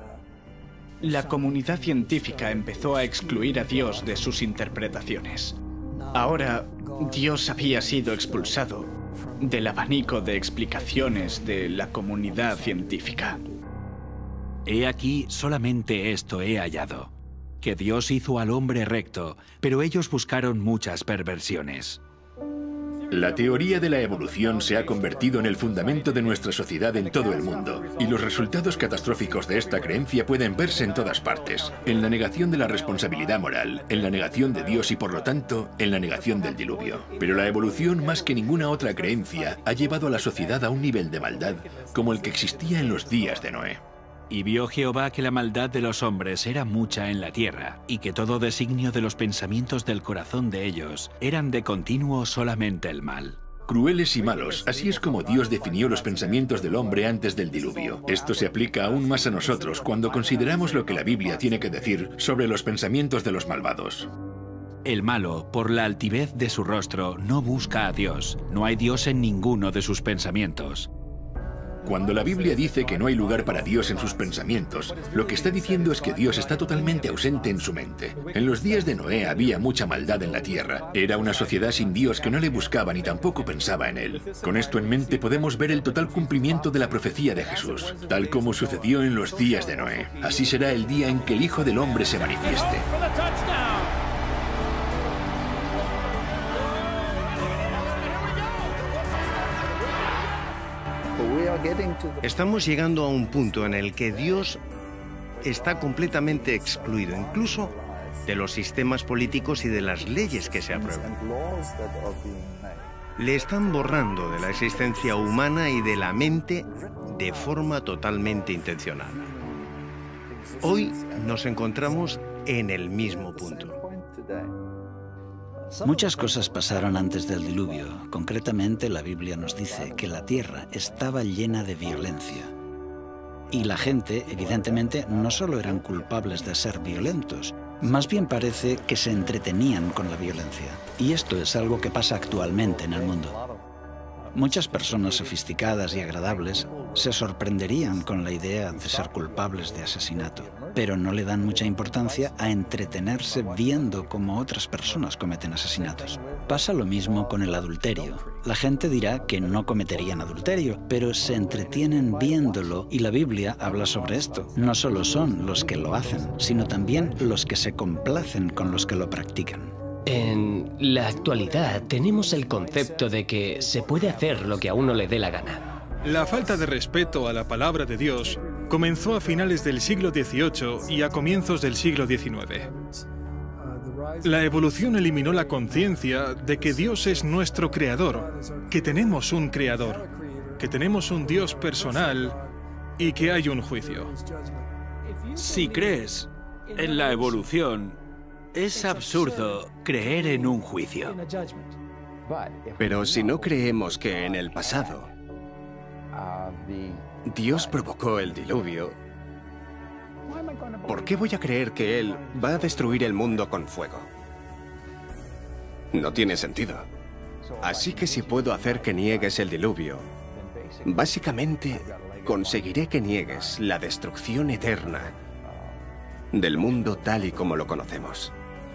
la comunidad científica empezó a excluir a Dios de sus interpretaciones. Ahora, Dios había sido expulsado del abanico de explicaciones de la comunidad científica. He aquí solamente esto he hallado, que Dios hizo al hombre recto, pero ellos buscaron muchas perversiones. La teoría de la evolución se ha convertido en el fundamento de nuestra sociedad en todo el mundo, y los resultados catastróficos de esta creencia pueden verse en todas partes, en la negación de la responsabilidad moral, en la negación de Dios y por lo tanto, en la negación del diluvio. Pero la evolución, más que ninguna otra creencia, ha llevado a la sociedad a un nivel de maldad como el que existía en los días de Noé. Y vio Jehová que la maldad de los hombres era mucha en la tierra, y que todo designio de los pensamientos del corazón de ellos eran de continuo solamente el mal. Crueles y malos, así es como Dios definió los pensamientos del hombre antes del diluvio. Esto se aplica aún más a nosotros cuando consideramos lo que la Biblia tiene que decir sobre los pensamientos de los malvados. El malo, por la altivez de su rostro, no busca a Dios. No hay Dios en ninguno de sus pensamientos. Cuando la Biblia dice que no hay lugar para Dios en sus pensamientos, lo que está diciendo es que Dios está totalmente ausente en su mente. En los días de Noé había mucha maldad en la tierra. Era una sociedad sin Dios que no le buscaba ni tampoco pensaba en él. Con esto en mente podemos ver el total cumplimiento de la profecía de Jesús, tal como sucedió en los días de Noé. Así será el día en que el Hijo del Hombre se manifieste. Estamos llegando a un punto en el que Dios está completamente excluido, incluso de los sistemas políticos y de las leyes que se aprueban. Le están borrando de la existencia humana y de la mente de forma totalmente intencionada. Hoy nos encontramos en el mismo punto. Muchas cosas pasaron antes del diluvio. Concretamente, la Biblia nos dice que la tierra estaba llena de violencia. Y la gente, evidentemente, no solo eran culpables de ser violentos, más bien parece que se entretenían con la violencia. Y esto es algo que pasa actualmente en el mundo. Muchas personas sofisticadas y agradables se sorprenderían con la idea de ser culpables de asesinato, pero no le dan mucha importancia a entretenerse viendo cómo otras personas cometen asesinatos. Pasa lo mismo con el adulterio. La gente dirá que no cometerían adulterio, pero se entretienen viéndolo y la Biblia habla sobre esto. No solo son los que lo hacen, sino también los que se complacen con los que lo practican. En la actualidad tenemos el concepto de que se puede hacer lo que a uno le dé la gana. La falta de respeto a la palabra de Dios comenzó a finales del siglo XVIII y a comienzos del siglo XIX. La evolución eliminó la conciencia de que Dios es nuestro creador, que tenemos un creador, que tenemos un Dios personal y que hay un juicio. Si crees en la evolución, es absurdo creer en un juicio. Pero si no creemos que en el pasado Dios provocó el diluvio, ¿por qué voy a creer que Él va a destruir el mundo con fuego? No tiene sentido. Así que si puedo hacer que niegues el diluvio, básicamente conseguiré que niegues la destrucción eterna del mundo tal y como lo conocemos.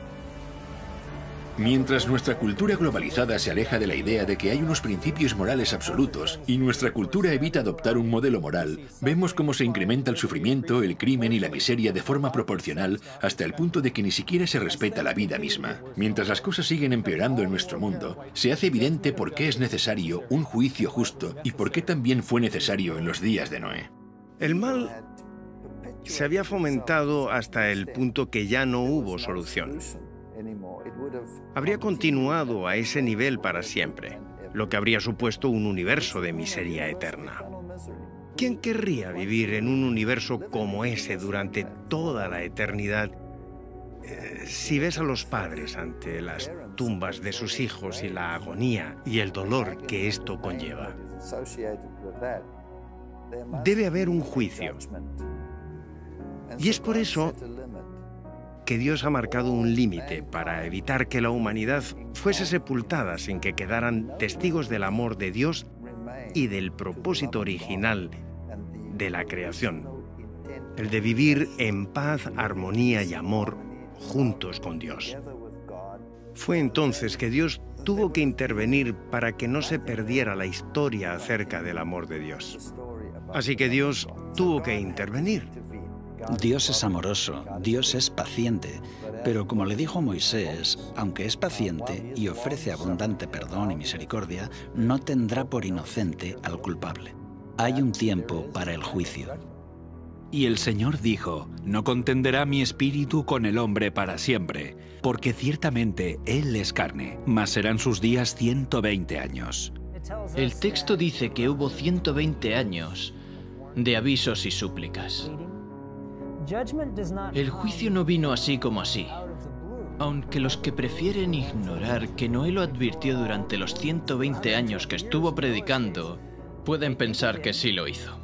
Mientras nuestra cultura globalizada se aleja de la idea de que hay unos principios morales absolutos y nuestra cultura evita adoptar un modelo moral, vemos cómo se incrementa el sufrimiento, el crimen y la miseria de forma proporcional hasta el punto de que ni siquiera se respeta la vida misma. Mientras las cosas siguen empeorando en nuestro mundo, se hace evidente por qué es necesario un juicio justo y por qué también fue necesario en los días de Noé. El mal se había fomentado hasta el punto que ya no hubo solución. Habría continuado a ese nivel para siempre, lo que habría supuesto un universo de miseria eterna. ¿Quién querría vivir en un universo como ese durante toda la eternidad? Si ves a los padres ante las tumbas de sus hijos y la agonía y el dolor que esto conlleva, debe haber un juicio. Y es por eso que Dios ha marcado un límite para evitar que la humanidad fuese sepultada sin que quedaran testigos del amor de Dios y del propósito original de la creación, el de vivir en paz, armonía y amor juntos con Dios. Fue entonces que Dios tuvo que intervenir para que no se perdiera la historia acerca del amor de Dios. Así que Dios tuvo que intervenir. Dios es amoroso, Dios es paciente, pero como le dijo Moisés, aunque es paciente y ofrece abundante perdón y misericordia, no tendrá por inocente al culpable. Hay un tiempo para el juicio. Y el Señor dijo, no contenderá mi espíritu con el hombre para siempre, porque ciertamente él es carne, mas serán sus días 120 años. El texto dice que hubo 120 años de avisos y súplicas. El juicio no vino así como así, aunque los que prefieren ignorar que Noé lo advirtió durante los 120 años que estuvo predicando, pueden pensar que sí lo hizo.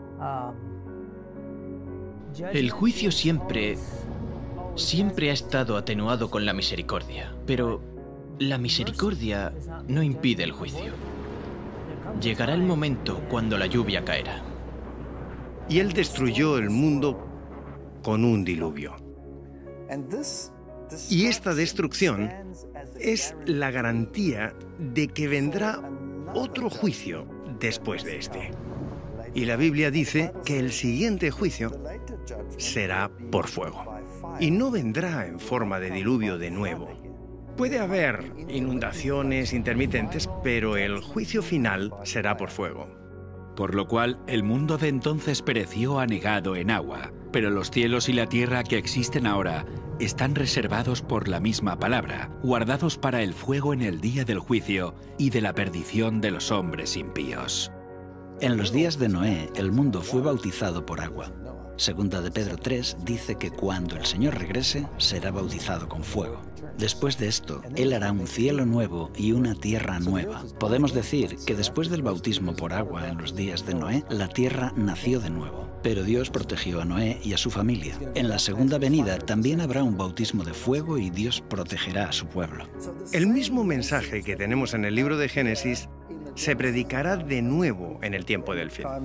El juicio siempre ha estado atenuado con la misericordia, pero la misericordia no impide el juicio. Llegará el momento cuando la lluvia caerá. Y Él destruyó el mundo con un diluvio. Y esta destrucción es la garantía de que vendrá otro juicio después de este. Y la Biblia dice que el siguiente juicio será por fuego. Y no vendrá en forma de diluvio de nuevo. Puede haber inundaciones intermitentes, pero el juicio final será por fuego. por lo cual el mundo de entonces pereció anegado en agua. Pero los cielos y la tierra que existen ahora están reservados por la misma palabra, guardados para el fuego en el día del juicio y de la perdición de los hombres impíos. En los días de Noé, el mundo fue bautizado por agua. Segunda de Pedro 3 dice que cuando el Señor regrese, será bautizado con fuego. Después de esto, Él hará un cielo nuevo y una tierra nueva. Podemos decir que después del bautismo por agua en los días de Noé, la tierra nació de nuevo. Pero Dios protegió a Noé y a su familia. En la segunda venida también habrá un bautismo de fuego y Dios protegerá a su pueblo. El mismo mensaje que tenemos en el libro de Génesis se predicará de nuevo en el tiempo del fin.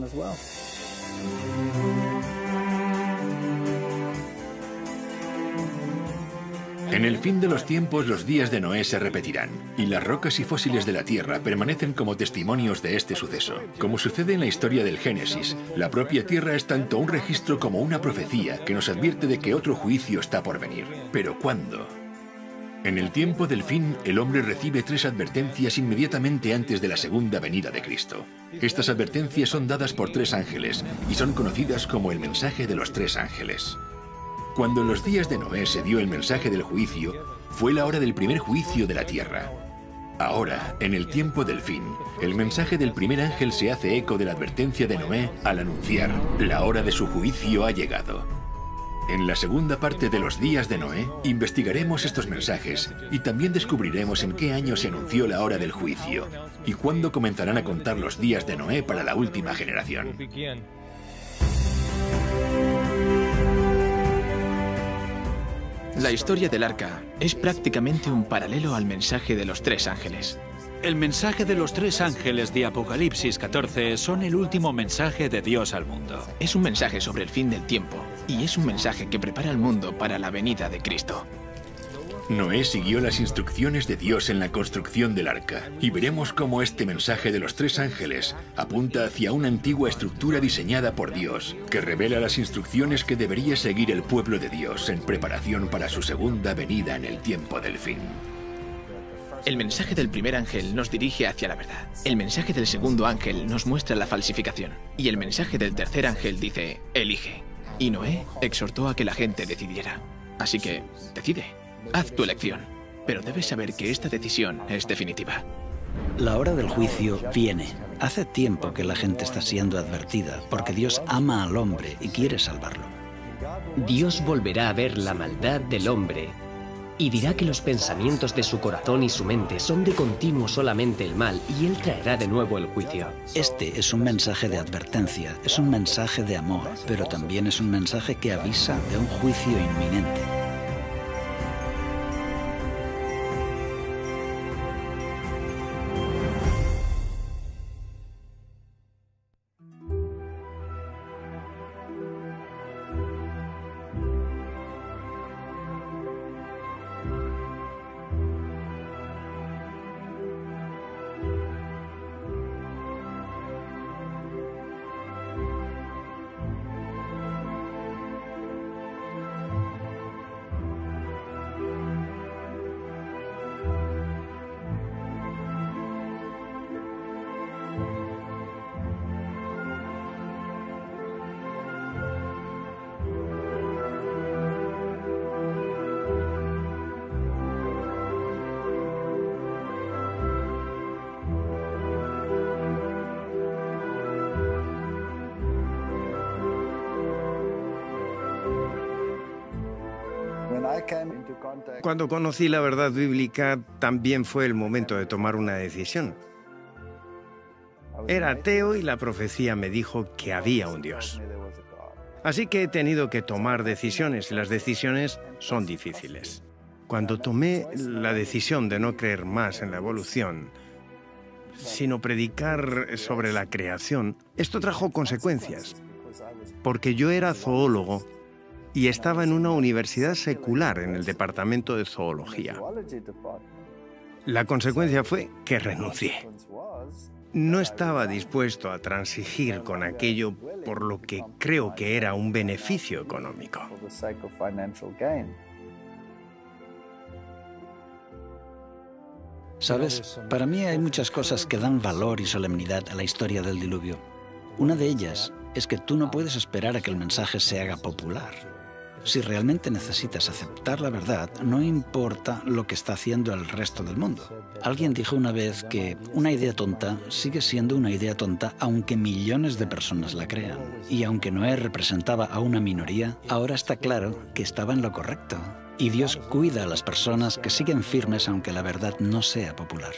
En el fin de los tiempos, los días de Noé se repetirán, y las rocas y fósiles de la tierra permanecen como testimonios de este suceso. Como sucede en la historia del Génesis, la propia tierra es tanto un registro como una profecía que nos advierte de que otro juicio está por venir. ¿Pero cuándo? En el tiempo del fin, el hombre recibe 3 advertencias inmediatamente antes de la segunda venida de Cristo. Estas advertencias son dadas por 3 ángeles y son conocidas como el mensaje de los 3 ángeles. Cuando en los días de Noé se dio el mensaje del juicio, fue la hora del primer juicio de la tierra. Ahora, en el tiempo del fin, el mensaje del primer ángel se hace eco de la advertencia de Noé al anunciar: la hora de su juicio ha llegado. En la segunda parte de los días de Noé, investigaremos estos mensajes y también descubriremos en qué año se anunció la hora del juicio y cuándo comenzarán a contar los días de Noé para la última generación. La historia del arca es prácticamente un paralelo al mensaje de los 3 ángeles. El mensaje de los 3 ángeles de Apocalipsis 14 son el último mensaje de Dios al mundo. Es un mensaje sobre el fin del tiempo y es un mensaje que prepara al mundo para la venida de Cristo. Noé siguió las instrucciones de Dios en la construcción del arca y veremos cómo este mensaje de los 3 ángeles apunta hacia una antigua estructura diseñada por Dios que revela las instrucciones que debería seguir el pueblo de Dios en preparación para su segunda venida en el tiempo del fin. El mensaje del primer ángel nos dirige hacia la verdad. El mensaje del segundo ángel nos muestra la falsificación. Y el mensaje del tercer ángel dice: elige. Y Noé exhortó a que la gente decidiera. Así que, decide. Haz tu elección, pero debes saber que esta decisión es definitiva. La hora del juicio viene. Hace tiempo que la gente está siendo advertida, porque Dios ama al hombre y quiere salvarlo. Dios volverá a ver la maldad del hombre y dirá que los pensamientos de su corazón y su mente son de continuo solamente el mal, y Él traerá de nuevo el juicio. Este es un mensaje de advertencia, es un mensaje de amor, pero también es un mensaje que avisa de un juicio inminente. Cuando conocí la verdad bíblica, también fue el momento de tomar una decisión. Era ateo y la profecía me dijo que había un Dios. Así que he tenido que tomar decisiones y las decisiones son difíciles. Cuando tomé la decisión de no creer más en la evolución, sino predicar sobre la creación, esto trajo consecuencias, porque yo era zoólogo y estaba en una universidad secular en el departamento de zoología. La consecuencia fue que renuncié. No estaba dispuesto a transigir con aquello por lo que creo que era un beneficio económico. ¿Sabes? Para mí hay muchas cosas que dan valor y solemnidad a la historia del diluvio. Una de ellas es que tú no puedes esperar a que el mensaje se haga popular. Si realmente necesitas aceptar la verdad, no importa lo que está haciendo el resto del mundo. Alguien dijo una vez que una idea tonta sigue siendo una idea tonta aunque millones de personas la crean. Y aunque Noé representaba a una minoría, ahora está claro que estaba en lo correcto. Y Dios cuida a las personas que siguen firmes aunque la verdad no sea popular.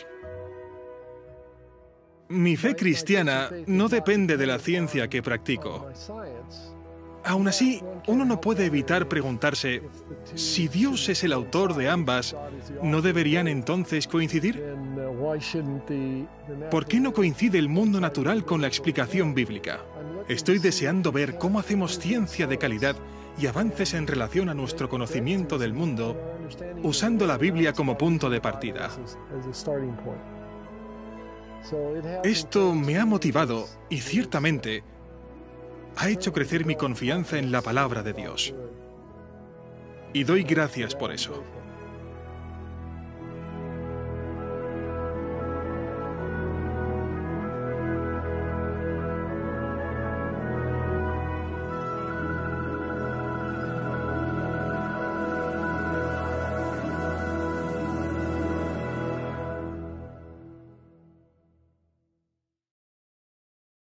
Mi fe cristiana no depende de la ciencia que practico. Aún así, uno no puede evitar preguntarse, si Dios es el autor de ambas, ¿no deberían entonces coincidir? ¿Por qué no coincide el mundo natural con la explicación bíblica? Estoy deseando ver cómo hacemos ciencia de calidad y avances en relación a nuestro conocimiento del mundo, usando la Biblia como punto de partida. Esto me ha motivado y ciertamente ha hecho crecer mi confianza en la palabra de Dios. Y doy gracias por eso.